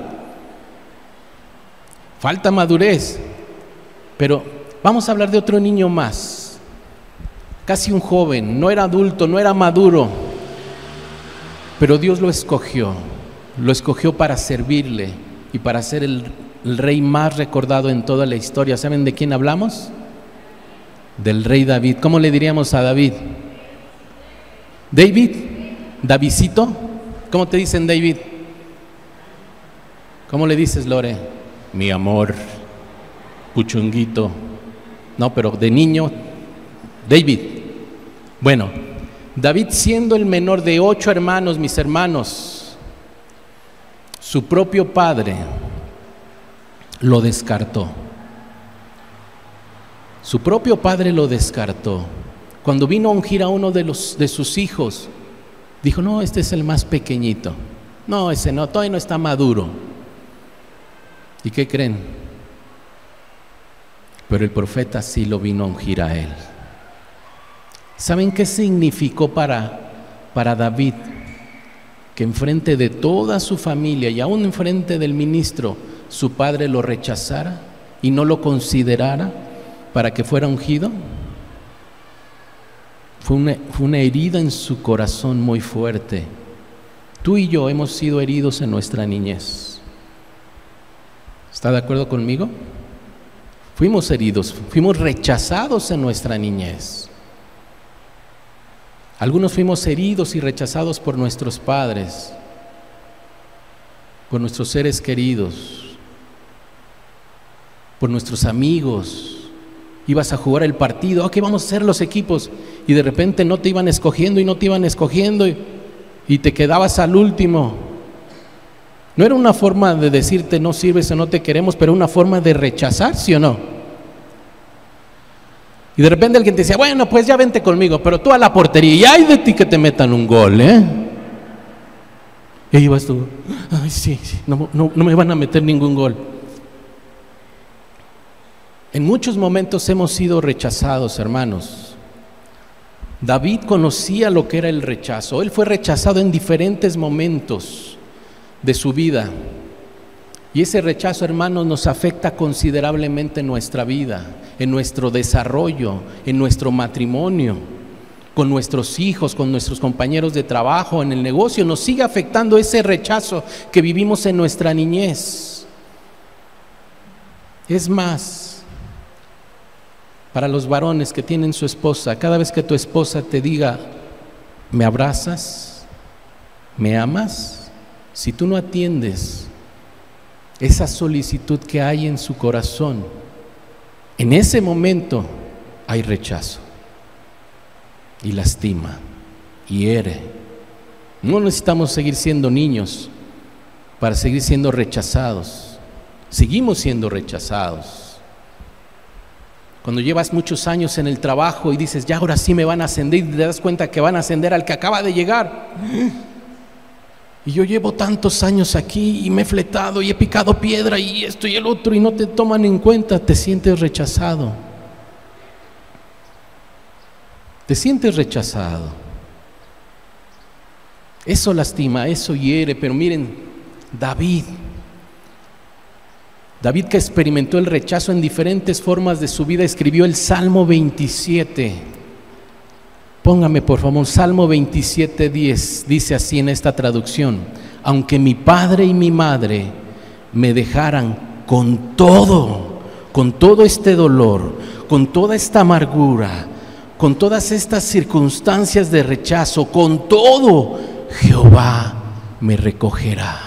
Speaker 3: Falta madurez. Pero vamos a hablar de otro niño más. Casi un joven, no era adulto, no era maduro. Pero Dios lo escogió. Lo escogió para servirle y para ser el, el rey más recordado en toda la historia. ¿Saben de quién hablamos? Del rey David. ¿Cómo le diríamos a David? David, Davidcito. ¿Cómo te dicen David? ¿Cómo le dices, Lore? Mi amor, puchunguito. No, pero de niño, David. Bueno, David siendo el menor de ocho hermanos, mis hermanos, su propio padre lo descartó. Su propio padre lo descartó. Cuando vino a ungir a uno de, los, de sus hijos, dijo, no, este es el más pequeñito. No, ese no, todavía no está maduro. ¿Y qué creen? Pero el profeta sí lo vino a ungir a él. ¿Saben qué significó para, para David? Que enfrente de toda su familia y aún enfrente del ministro, su padre lo rechazara y no lo considerara para que fuera ungido. Fue una, fue una herida en su corazón muy fuerte. Tú y yo hemos sido heridos en nuestra niñez. ¿Está de acuerdo conmigo? Fuimos heridos, fuimos rechazados en nuestra niñez. Algunos fuimos heridos y rechazados por nuestros padres, por nuestros seres queridos, por nuestros amigos. Ibas a jugar el partido, ok, vamos a hacer los equipos, y de repente no te iban escogiendo y no te iban escogiendo y, y te quedabas al último. No era una forma de decirte no sirves o no te queremos, pero una forma de rechazar, ¿sí o no? Y de repente alguien te decía, bueno, pues ya vente conmigo, pero tú a la portería, y ay de ti que te metan un gol, ¿eh? Y ahí vas tú, ay sí, sí no, no, no me van a meter ningún gol. En muchos momentos hemos sido rechazados, hermanos. David conocía lo que era el rechazo. Él fue rechazado en diferentes momentos de su vida. Y ese rechazo, hermanos, nos afecta considerablemente en nuestra vida, en nuestro desarrollo, en nuestro matrimonio, con nuestros hijos, con nuestros compañeros de trabajo, en el negocio. Nos sigue afectando ese rechazo que vivimos en nuestra niñez. Es más, para los varones que tienen su esposa, cada vez que tu esposa te diga, ¿me abrazas? ¿Me amas? Si tú no atiendes esa solicitud que hay en su corazón, en ese momento hay rechazo y lastima, hiere. No necesitamos seguir siendo niños para seguir siendo rechazados. Seguimos siendo rechazados. Cuando llevas muchos años en el trabajo y dices, ya ahora sí me van a ascender, y te das cuenta que van a ascender al que acaba de llegar. Y yo llevo tantos años aquí y me he fletado y he picado piedra y esto y el otro y no te toman en cuenta, te sientes rechazado. Te sientes rechazado. Eso lastima, eso hiere, pero miren, David, David que experimentó el rechazo en diferentes formas de su vida, escribió el Salmo veintisiete. Póngame por favor, Salmo veintisiete, diez, dice así en esta traducción: aunque mi padre y mi madre me dejaran con todo, con todo este dolor, con toda esta amargura, con todas estas circunstancias de rechazo, con todo, Jehová me recogerá.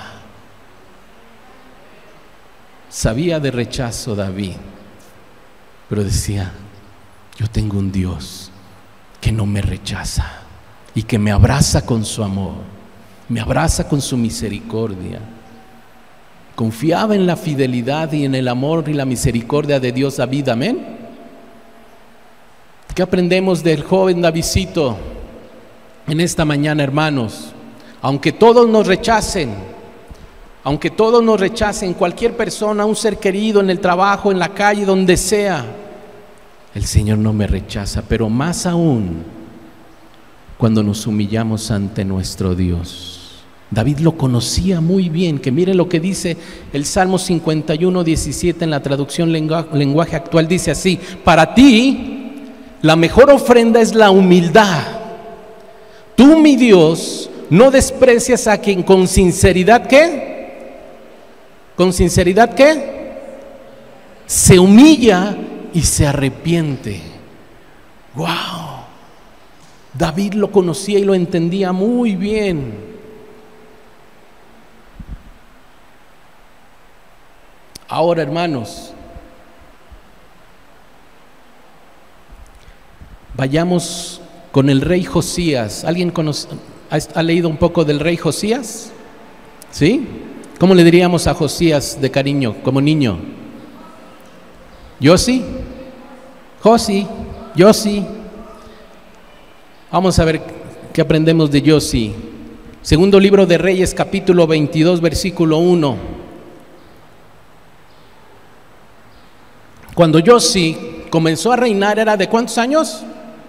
Speaker 3: Sabía de rechazo David, pero decía, yo tengo un Dios que no me rechaza y que me abraza con su amor, me abraza con su misericordia. Confiaba en la fidelidad y en el amor y la misericordia de Dios David, amén. ¿Qué aprendemos del joven Davidcito en esta mañana, hermanos? Aunque todos nos rechacen, aunque todos nos rechacen, cualquier persona, un ser querido en el trabajo, en la calle, donde sea, el Señor no me rechaza, pero más aún cuando nos humillamos ante nuestro Dios. David lo conocía muy bien, que mire lo que dice el Salmo cincuenta y uno, diecisiete en la traducción lengua, lenguaje actual, dice así: para ti la mejor ofrenda es la humildad. Tú, mi Dios, no desprecias a quien con sinceridad, ¿qué? Con sinceridad, ¿qué? Se humilla y se arrepiente. ¡Wow! David lo conocía y lo entendía muy bien. Ahora, hermanos, vayamos con el rey Josías. ¿Alguien conoce, ha, ha leído un poco del rey Josías? ¿Sí? ¿Cómo le diríamos a Josías de cariño, como niño? ¿Yosi? Josi, Yosi. Vamos a ver qué aprendemos de Yosi. Segundo libro de Reyes, capítulo veintidós, versículo uno. Cuando Yosi comenzó a reinar, ¿era de cuántos años?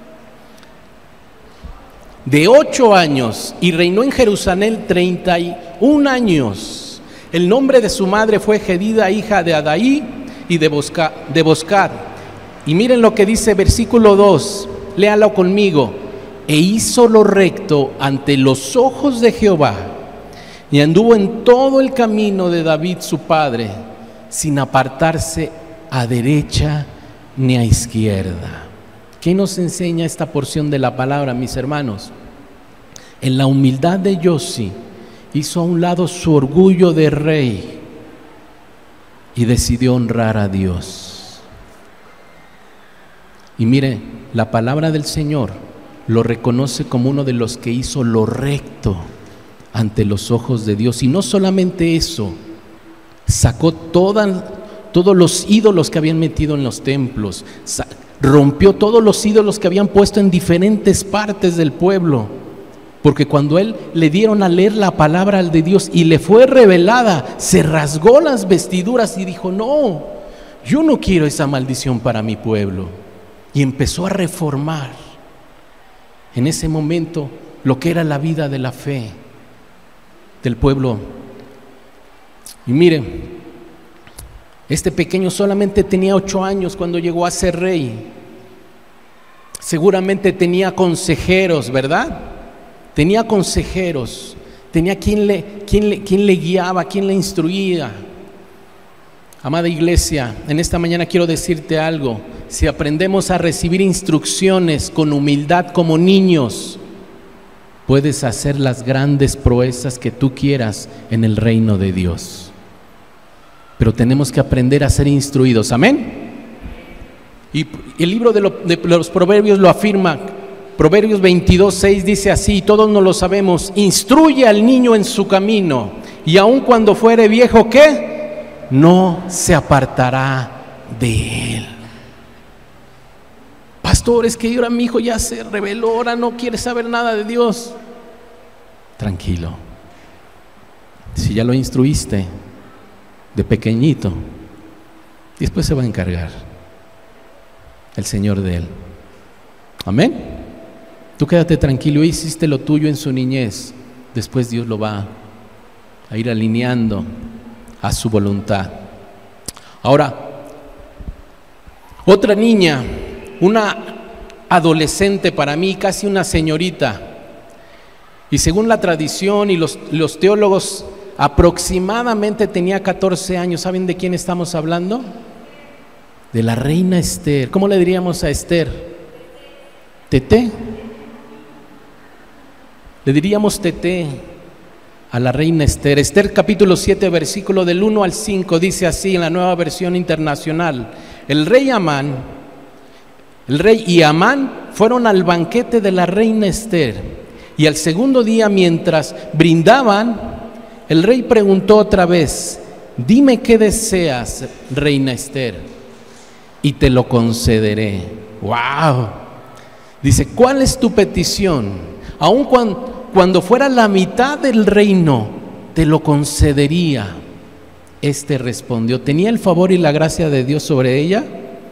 Speaker 3: De ocho años, y reinó en Jerusalén treinta y un años. El nombre de su madre fue Jedida, hija de Adaí y de Bosca, de Boscat. Y miren lo que dice versículo dos, léalo conmigo. E hizo lo recto ante los ojos de Jehová, y anduvo en todo el camino de David su padre, sin apartarse a derecha ni a izquierda. ¿Qué nos enseña esta porción de la palabra, mis hermanos? En la humildad de Yosi, hizo a un lado su orgullo de rey y decidió honrar a Dios. Y mire, la palabra del Señor lo reconoce como uno de los que hizo lo recto ante los ojos de Dios. Y no solamente eso, sacó toda, todos los ídolos que habían metido en los templos, rompió todos los ídolos que habían puesto en diferentes partes del pueblo, porque cuando él le dieron a leer la palabra de Dios y le fue revelada, se rasgó las vestiduras y dijo: no, yo no quiero esa maldición para mi pueblo. Y empezó a reformar en ese momento lo que era la vida de la fe del pueblo. Y miren, este pequeño solamente tenía ocho años cuando llegó a ser rey. Seguramente tenía consejeros, ¿verdad? Tenía consejeros, tenía quien le, quien le, quien le guiaba, quien le instruía. Amada iglesia, en esta mañana quiero decirte algo. Si aprendemos a recibir instrucciones con humildad como niños, puedes hacer las grandes proezas que tú quieras en el reino de Dios. Pero tenemos que aprender a ser instruidos, ¿amén? Y el libro de, lo, de los Proverbios lo afirma. Proverbios veintidós, seis dice así, todos nos lo sabemos: instruye al niño en su camino, y aun cuando fuere viejo, ¿qué? No se apartará de él. Pastor, es que ahora mi hijo ya se rebeló, ahora no quiere saber nada de Dios. Tranquilo, si ya lo instruiste de pequeñito, después se va a encargar el Señor de él. Amén. Tú quédate tranquilo, hiciste lo tuyo en su niñez, después Dios lo va a ir alineando a su voluntad. Ahora, otra niña, una adolescente para mí, casi una señorita, y según la tradición y los, los teólogos, aproximadamente tenía catorce años. ¿Saben de quién estamos hablando? De la reina Esther. ¿Cómo le diríamos a Esther? Teté. Le diríamos Teté a la reina Esther. Esther capítulo siete, versículo del uno al cinco, dice así en la Nueva Versión Internacional: el rey Amán, el rey y Amán fueron al banquete de la reina Esther, y al segundo día, mientras brindaban, el rey preguntó otra vez: dime qué deseas, reina Esther, y te lo concederé. ¡Wow! Dice: ¿cuál es tu petición? Aun cuando, cuando fuera la mitad del reino, te lo concedería. Este respondió. ¿Tenía el favor y la gracia de Dios sobre ella?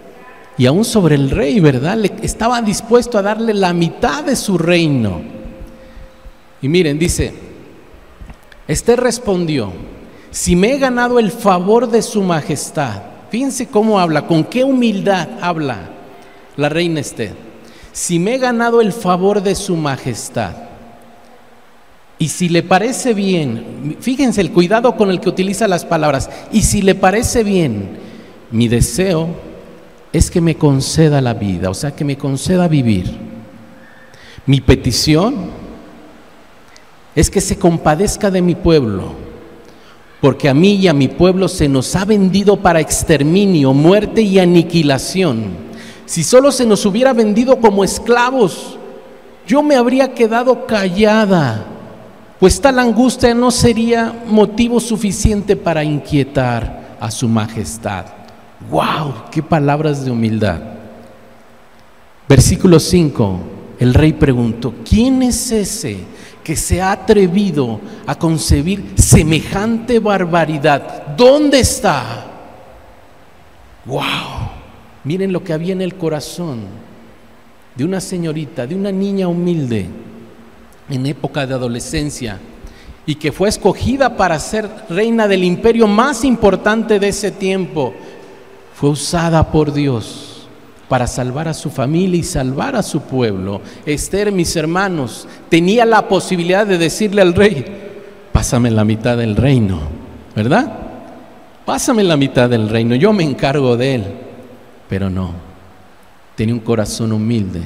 Speaker 3: y aún sobre el rey, ¿verdad? Le, estaba dispuesto a darle la mitad de su reino. Y miren, dice, Ester respondió: si me he ganado el favor de su majestad. Fíjense cómo habla, con qué humildad habla la reina Ester. Si me he ganado el favor de su majestad, y si le parece bien, fíjense el cuidado con el que utiliza las palabras, y si le parece bien, mi deseo es que me conceda la vida, o sea, que me conceda vivir. Mi petición es que se compadezca de mi pueblo, porque a mí y a mi pueblo se nos ha vendido para exterminio, muerte y aniquilación. Si solo se nos hubiera vendido como esclavos, yo me habría quedado callada, pues tal angustia no sería motivo suficiente para inquietar a su majestad. ¡Wow! ¡Qué palabras de humildad! Versículo cinco, el rey preguntó: ¿quién es ese que se ha atrevido a concebir semejante barbaridad? ¿Dónde está? ¡Wow! Miren lo que había en el corazón de una señorita, de una niña humilde en época de adolescencia, y que fue escogida para ser reina del imperio más importante de ese tiempo. Fue usada por Dios para salvar a su familia y salvar a su pueblo. Ester, mis hermanos, tenía la posibilidad de decirle al rey: pásame la mitad del reino, ¿verdad? Pásame la mitad del reino, yo me encargo de él. Pero no, tenía un corazón humilde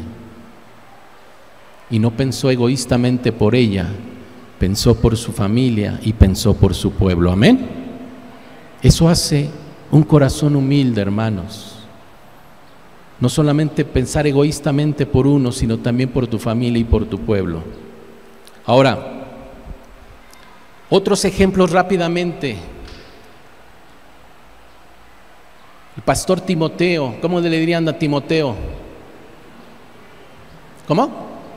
Speaker 3: y no pensó egoístamente por ella, pensó por su familia y pensó por su pueblo. Amén. Eso hace un corazón humilde, hermanos. No solamente pensar egoístamente por uno, sino también por tu familia y por tu pueblo. Ahora, otros ejemplos rápidamente. El pastor Timoteo, ¿cómo le dirían a Timoteo? ¿Cómo?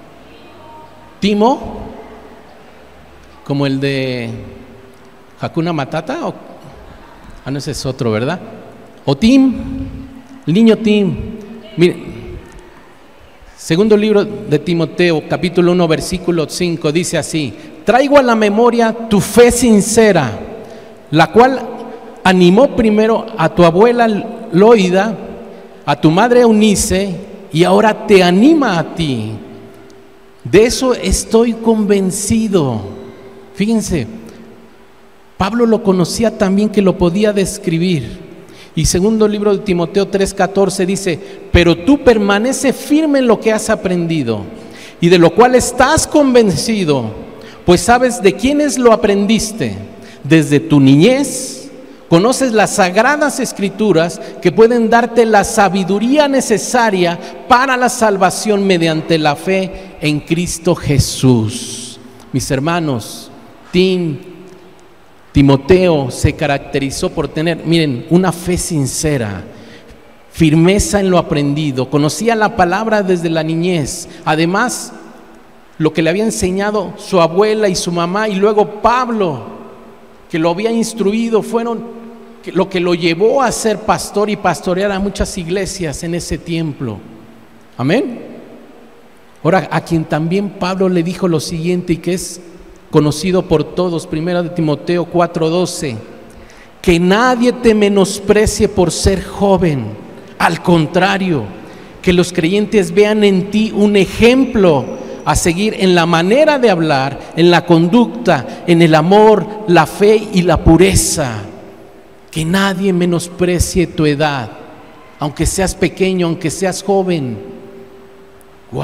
Speaker 3: Timo, como el de Hakuna Matata, o ah, no, ese es otro, ¿verdad? O Tim, el niño Tim. Mire, segundo libro de Timoteo, capítulo uno, versículo cinco, dice así: traigo a la memoria tu fe sincera, la cual animó primero a tu abuela Loida, a tu madre Eunice, y ahora te anima a ti. De eso estoy convencido. Fíjense, Pablo lo conocía tan bien que lo podía describir. Y segundo libro de Timoteo tres catorce dice: pero tú permanece firme en lo que has aprendido y de lo cual estás convencido, pues sabes de quiénes lo aprendiste. Desde tu niñez conoces las sagradas escrituras que pueden darte la sabiduría necesaria para la salvación mediante la fe en Cristo Jesús. Mis hermanos, Tim, Timoteo se caracterizó por tener, miren, una fe sincera, firmeza en lo aprendido, conocía la palabra desde la niñez. Además, lo que le había enseñado su abuela y su mamá, y luego Pablo, que lo había instruido, fueron lo que lo llevó a ser pastor y pastorear a muchas iglesias en ese tiempo. Amén. Ahora, a quien también Pablo le dijo lo siguiente, y que es conocido por todos, primero de Timoteo cuatro doce: que nadie te menosprecie por ser joven, al contrario, que los creyentes vean en ti un ejemplo a seguir en la manera de hablar, en la conducta, en el amor, la fe y la pureza. Que nadie menosprecie tu edad, aunque seas pequeño, aunque seas joven. Wow.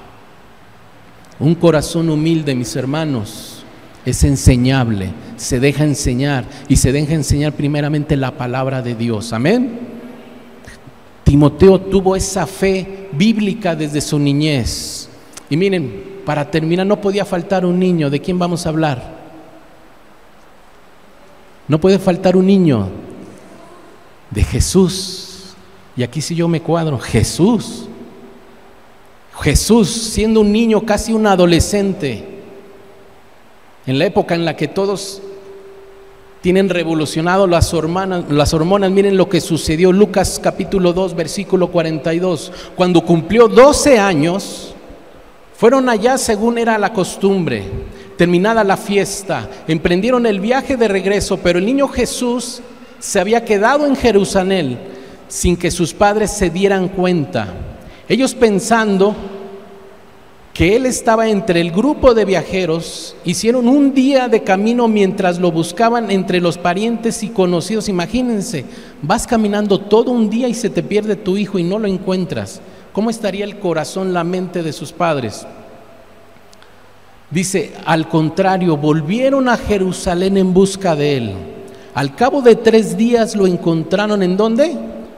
Speaker 3: Un corazón humilde, mis hermanos, es enseñable, se deja enseñar, y se deja enseñar primeramente la palabra de Dios. Amén. Timoteo tuvo esa fe bíblica desde su niñez. Y miren, para terminar, no podía faltar un niño. ¿De quién vamos a hablar? No puede faltar un niño. De Jesús. Y aquí sí yo me cuadro. Jesús. Jesús, siendo un niño, casi un adolescente, en la época en la que todos tienen revolucionado las hormonas, las hormonas. Miren lo que sucedió, Lucas capítulo dos, versículo cuarenta y dos. Cuando cumplió doce años, fueron allá según era la costumbre. Terminada la fiesta, emprendieron el viaje de regreso, pero el niño Jesús se había quedado en Jerusalén sin que sus padres se dieran cuenta. Ellos, pensando que él estaba entre el grupo de viajeros, hicieron un día de camino mientras lo buscaban entre los parientes y conocidos. Imagínense, vas caminando todo un día y se te pierde tu hijo y no lo encuentras. ¿Cómo estaría el corazón, la mente de sus padres? Dice, al contrario, volvieron a Jerusalén en busca de él. Al cabo de tres días lo encontraron, ¿en dónde?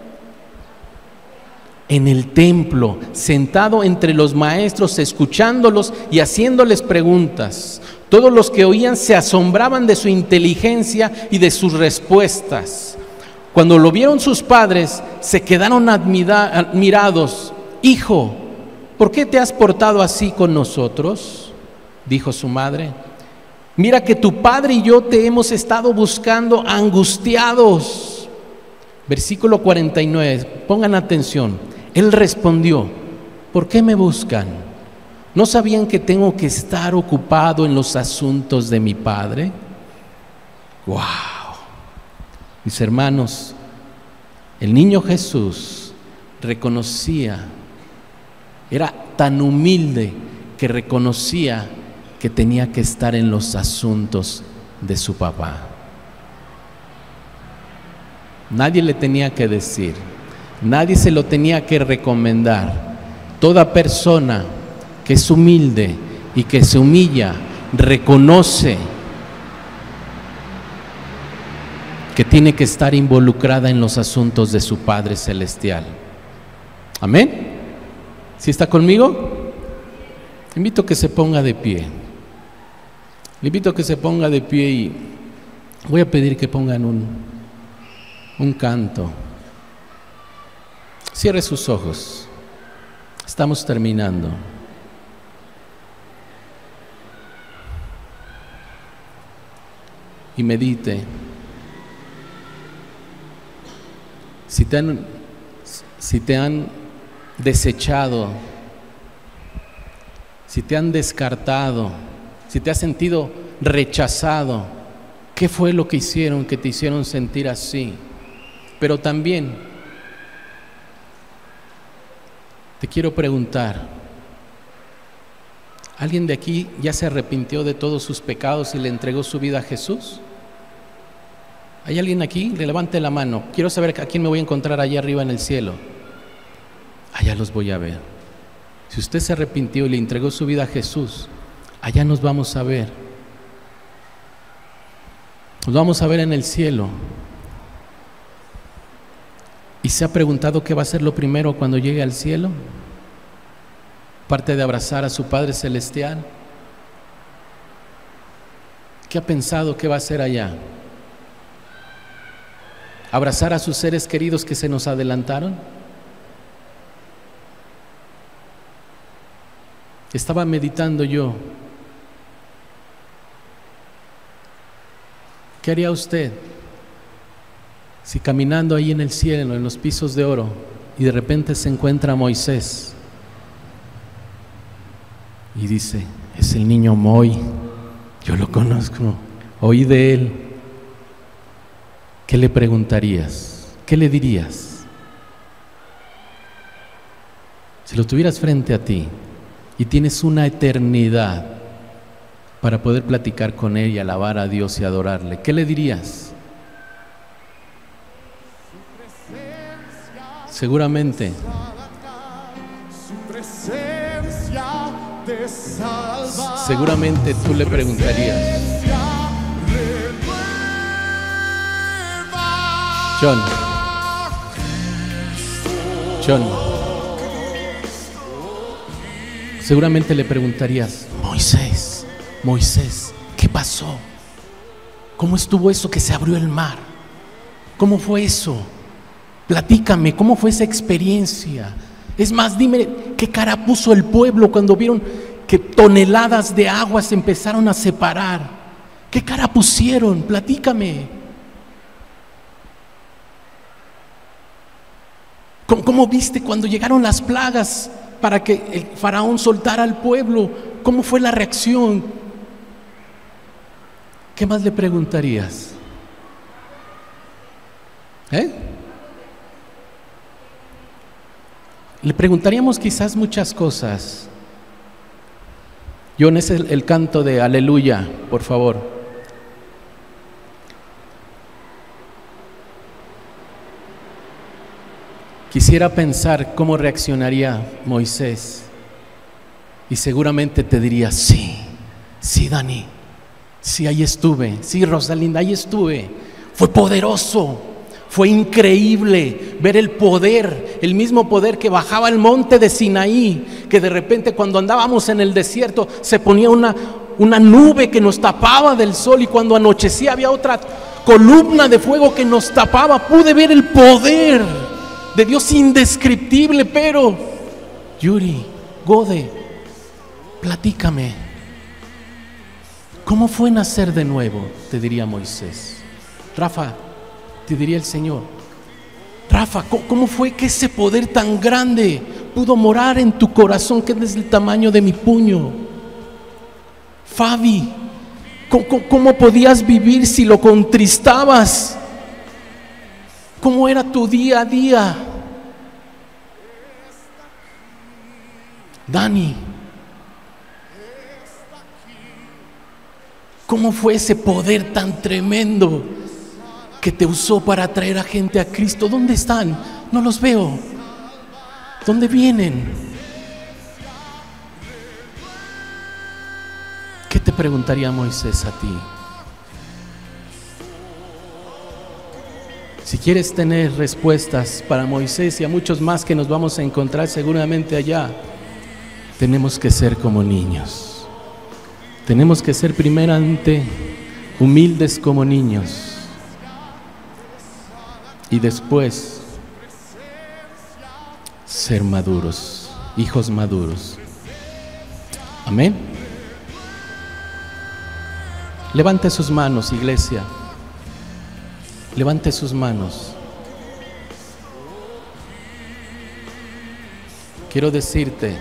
Speaker 3: En el templo, sentado entre los maestros, escuchándolos y haciéndoles preguntas. Todos los que oían se asombraban de su inteligencia y de sus respuestas. Cuando lo vieron sus padres, se quedaron admira- admirados. Hijo, ¿por qué te has portado así con nosotros?, dijo su madre. Mira que tu padre y yo te hemos estado buscando angustiados. Versículo cuarenta y nueve, pongan atención. Él respondió, ¿por qué me buscan? ¿No sabían que tengo que estar ocupado en los asuntos de mi padre? ¡Wow! Mis hermanos, el niño Jesús reconocía, era tan humilde que reconocía que tenía que estar en los asuntos de su papá. Nadie le tenía que decir, nadie se lo tenía que recomendar. Toda persona que es humilde y que se humilla, reconoce que tiene que estar involucrada en los asuntos de su Padre Celestial. ¿Amén? ¿Sí está conmigo? Le invito a que se ponga de pie. Le invito a que se ponga de pie y voy a pedir que pongan un, un canto. Cierre sus ojos. Estamos terminando. Y medite. Si te han, si te han desechado, si te han descartado, si te has sentido rechazado, ¿qué fue lo que hicieron que te hicieron sentir así? Pero también te quiero preguntar, ¿alguien de aquí ya se arrepintió de todos sus pecados y le entregó su vida a Jesús? ¿Hay alguien aquí? Le levante la mano. Quiero saber a quién me voy a encontrar allá arriba en el cielo. Allá los voy a ver. Si usted se arrepintió y le entregó su vida a Jesús, allá nos vamos a ver. Nos vamos a ver en el cielo. ¿Y se ha preguntado qué va a ser lo primero cuando llegue al cielo? Aparte de abrazar a su Padre Celestial, ¿qué ha pensado que va a hacer allá? ¿Abrazar a sus seres queridos que se nos adelantaron? Estaba meditando yo. ¿Qué haría usted si caminando ahí en el cielo, en los pisos de oro, y de repente se encuentra a Moisés y dice, es el niño Moy, yo lo conozco, oí de él? ¿Qué le preguntarías? ¿Qué le dirías? Si lo tuvieras frente a ti y tienes una eternidad para poder platicar con él y alabar a Dios y adorarle, ¿qué le dirías? Seguramente Seguramente tú le preguntarías, John, John, seguramente le preguntarías, Moisés, Moisés, ¿qué pasó? ¿Cómo estuvo eso que se abrió el mar? ¿Cómo fue eso? Platícame, ¿cómo fue esa experiencia? Es más, dime, ¿qué cara puso el pueblo cuando vieron que toneladas de agua se empezaron a separar? ¿Qué cara pusieron? Platícame. ¿Cómo, cómo viste cuando llegaron las plagas para que el faraón soltara al pueblo? ¿Cómo fue la reacción? ¿Qué más le preguntarías? ¿Eh? Le preguntaríamos quizás muchas cosas. John, es el, el canto de Aleluya, por favor. Quisiera pensar cómo reaccionaría Moisés. Y seguramente te diría, sí, sí, Dani, sí, ahí estuve, sí, Rosalinda, ahí estuve. Fue poderoso, fue increíble ver el poder, el mismo poder que bajaba el monte de Sinaí, que de repente cuando andábamos en el desierto se ponía una, una nube que nos tapaba del sol, y cuando anochecía había otra columna de fuego que nos tapaba. Pude ver el poder de Dios indescriptible. Pero Yuri, Gode, platícame, ¿cómo fue nacer de nuevo? Te diría Moisés. Rafa, te diría el Señor. Rafa, ¿cómo fue que ese poder tan grande pudo morar en tu corazón, que es el tamaño de mi puño? Fabi, ¿cómo, cómo podías vivir si lo contristabas? ¿Cómo era tu día a día? Dani, ¿cómo fue ese poder tan tremendo que te usó para traer a gente a Cristo? ¿Dónde están? No los veo. ¿Dónde vienen? ¿Qué te preguntaría Moisés a ti? Si quieres tener respuestas para Moisés y a muchos más que nos vamos a encontrar seguramente allá, tenemos que ser como niños. Tenemos que ser primeramente humildes como niños, y después ser maduros, hijos maduros. Amén. Levante sus manos, iglesia. Levante sus manos. Quiero decirte,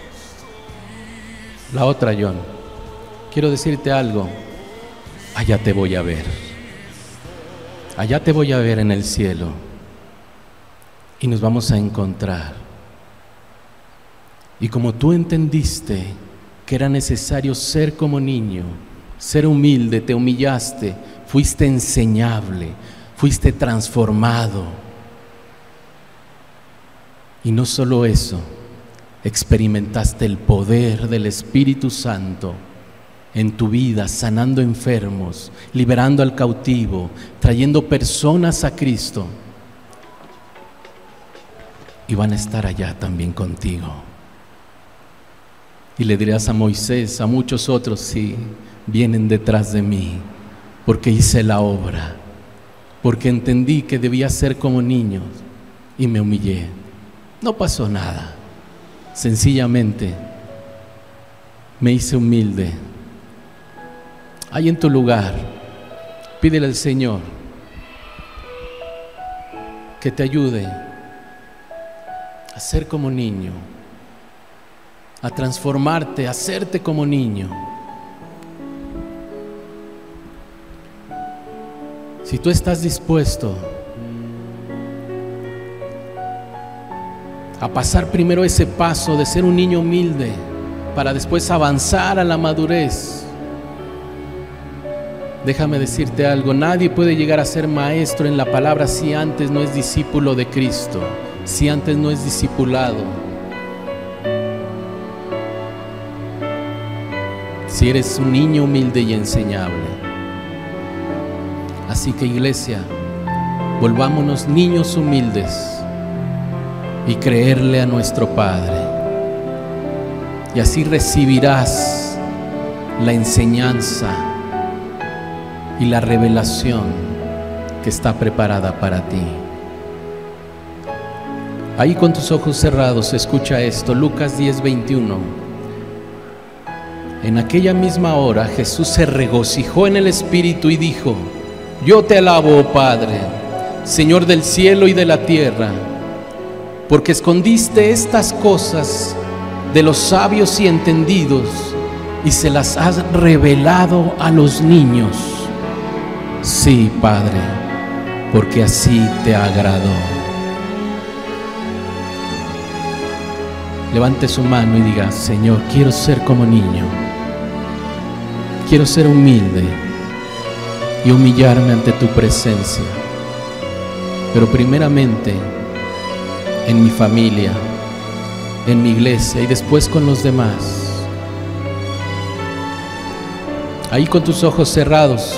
Speaker 3: la otra, John, quiero decirte algo. Allá te voy a ver. Allá te voy a ver en el cielo. Y nos vamos a encontrar. Y como tú entendiste que era necesario ser como niño, ser humilde, te humillaste, fuiste enseñable, fuiste transformado. Y no solo eso, experimentaste el poder del Espíritu Santo en tu vida, sanando enfermos, liberando al cautivo, trayendo personas a Cristo. Y van a estar allá también contigo. Y le dirás a Moisés, a muchos otros, sí, vienen detrás de mí, porque hice la obra, porque entendí que debía ser como niños y me humillé. No pasó nada, sencillamente me hice humilde. Ahí en tu lugar, pídele al Señor que te ayude a ser como niño, a transformarte, a hacerte como niño. Si tú estás dispuesto a pasar primero ese paso de ser un niño humilde para después avanzar a la madurez, déjame decirte algo: nadie puede llegar a ser maestro en la palabra si antes no es discípulo de Cristo, si antes no es discipulado. Si eres un niño humilde y enseñable. Así que, iglesia, volvámonos niños humildes y creerle a nuestro Padre, y así recibirás la enseñanza y la revelación que está preparada para ti. Ahí con tus ojos cerrados, escucha esto, Lucas diez, veintiuno. En aquella misma hora Jesús se regocijó en el Espíritu y dijo: yo te alabo, oh Padre, Señor del cielo y de la tierra, porque escondiste estas cosas de los sabios y entendidos y se las has revelado a los niños. Sí, Padre, porque así te agradó. Levante su mano y diga: Señor, quiero ser como niño. Quiero ser humilde y humillarme ante tu presencia. Pero primeramente en mi familia, en mi iglesia y después con los demás. Ahí con tus ojos cerrados,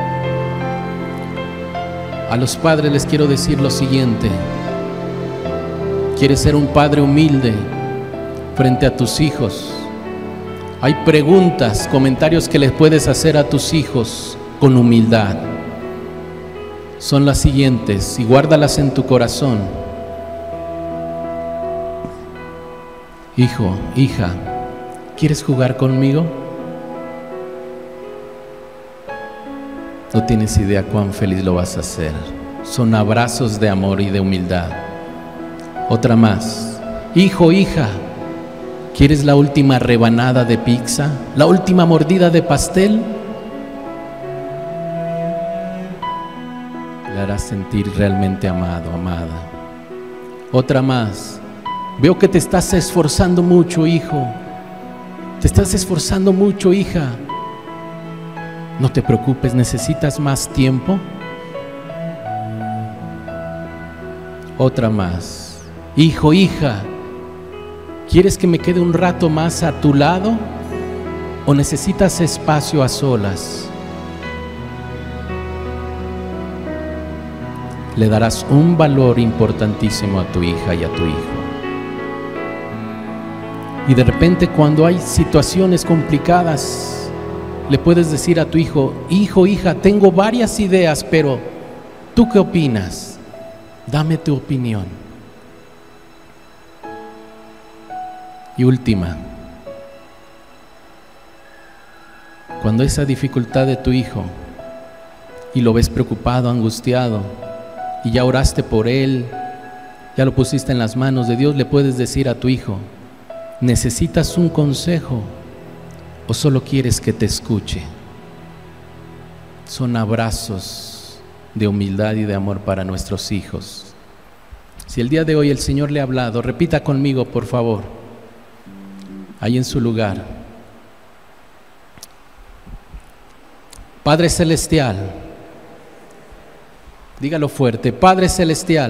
Speaker 3: a los padres les quiero decir lo siguiente: ¿quieres ser un padre humilde frente a tus hijos? Hay preguntas, comentarios que les puedes hacer a tus hijos con humildad. Son las siguientes y guárdalas en tu corazón. Hijo, hija, ¿quieres jugar conmigo? No tienes idea cuán feliz lo vas a hacer. Son abrazos de amor y de humildad. Otra más. Hijo, hija, ¿quieres la última rebanada de pizza? ¿La última mordida de pastel? Le harás sentir realmente amado, amada. Otra más. Veo que te estás esforzando mucho, hijo. Te estás esforzando mucho, hija. No te preocupes, ¿necesitas más tiempo? Otra más. Hijo, hija, ¿quieres que me quede un rato más a tu lado o necesitas espacio a solas? Le darás un valor importantísimo a tu hija y a tu hijo. Y de repente, cuando hay situaciones complicadas, le puedes decir a tu hijo: hijo, hija, tengo varias ideas, pero ¿tú qué opinas? Dame tu opinión. Y última, cuando esa dificultad de tu hijo y lo ves preocupado, angustiado, y ya oraste por él, ya lo pusiste en las manos de Dios, le puedes decir a tu hijo: ¿necesitas un consejo o solo quieres que te escuche? Son abrazos de humildad y de amor para nuestros hijos. Si el día de hoy el Señor le ha hablado, repita conmigo, por favor, ahí en su lugar: Padre Celestial, dígalo fuerte, Padre Celestial,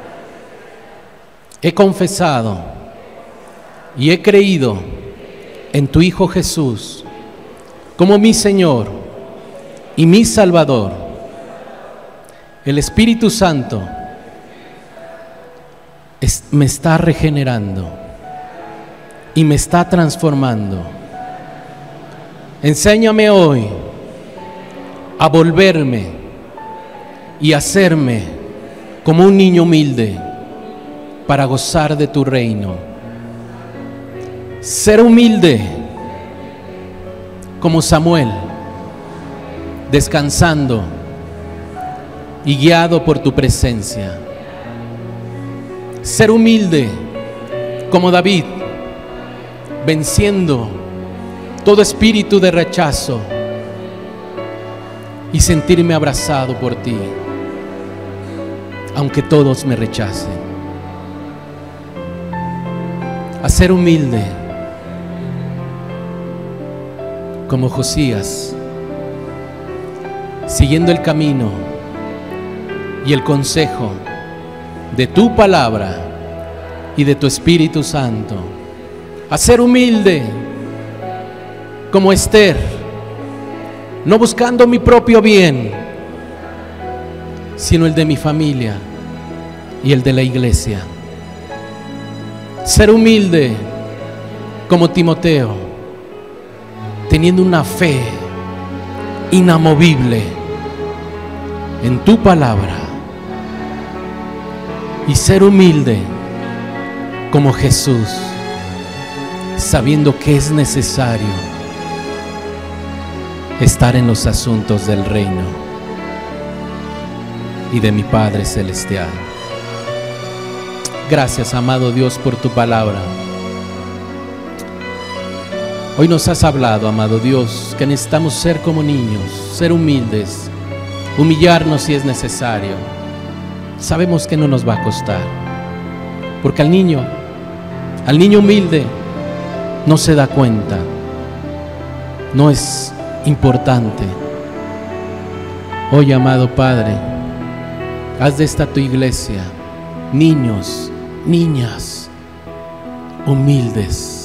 Speaker 3: he confesado y he creído en tu Hijo Jesús como mi Señor y mi Salvador. El Espíritu Santo es, me está regenerando y me está transformando. Enséñame hoy a volverme y hacerme como un niño humilde para gozar de tu reino. Ser humilde como Samuel, descansando y guiado por tu presencia. Ser humilde como David, venciendo todo espíritu de rechazo y sentirme abrazado por ti, aunque todos me rechacen. A ser humilde como Josías, siguiendo el camino y el consejo de tu palabra y de tu Espíritu Santo. A ser humilde como Esther, no buscando mi propio bien, sino el de mi familia y el de la iglesia. Ser humilde como Timoteo, teniendo una fe inamovible en tu palabra. Y ser humilde como Jesús, sabiendo que es necesario estar en los asuntos del reino y de mi Padre Celestial. Gracias, amado Dios, por tu palabra. Hoy nos has hablado, amado Dios, que necesitamos ser como niños, ser humildes, humillarnos si es necesario. Sabemos que no nos va a costar, porque al niño, al niño humilde no se da cuenta, no es importante. Hoy, amado Padre, haz de esta tu iglesia niños, niñas humildes,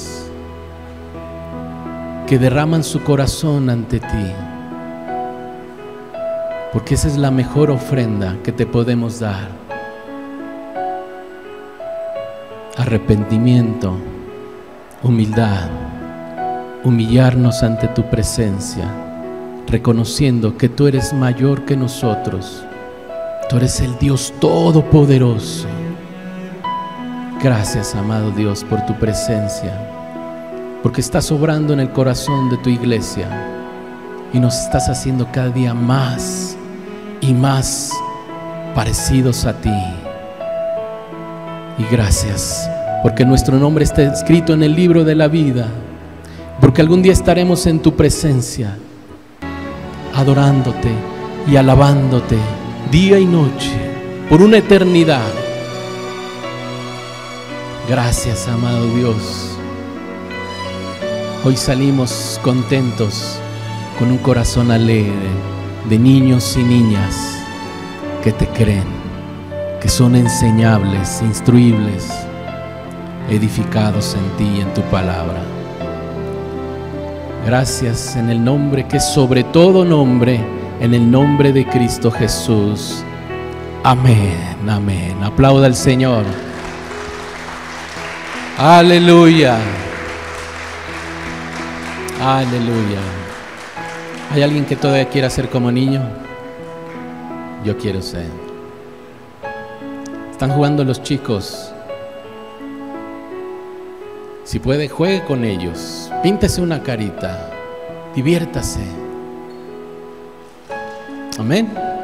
Speaker 3: que derraman su corazón ante ti, porque esa es la mejor ofrenda que te podemos dar. Arrepentimiento, humildad, humillarnos ante tu presencia, reconociendo que tú eres mayor que nosotros. Tú eres el Dios todopoderoso. Gracias, amado Dios, por tu presencia, porque estás obrando en el corazón de tu iglesia y nos estás haciendo cada día más y más parecidos a ti. Y gracias, porque nuestro nombre está escrito en el libro de la vida, porque algún día estaremos en tu presencia, adorándote y alabándote día y noche, por una eternidad. Gracias, amado Dios. Hoy salimos contentos, con un corazón alegre, de niños y niñas que te creen, que son enseñables, instruibles, edificados en ti y en tu palabra. Gracias en el nombre que es sobre todo nombre, en el nombre de Cristo Jesús. Amén, amén. Aplauda al Señor. Aleluya. Aleluya. ¿Hay alguien que todavía quiera ser como niño? Yo quiero ser. Están jugando los chicos. Si puede, juegue con ellos. Píntese una carita. Diviértase. Amén.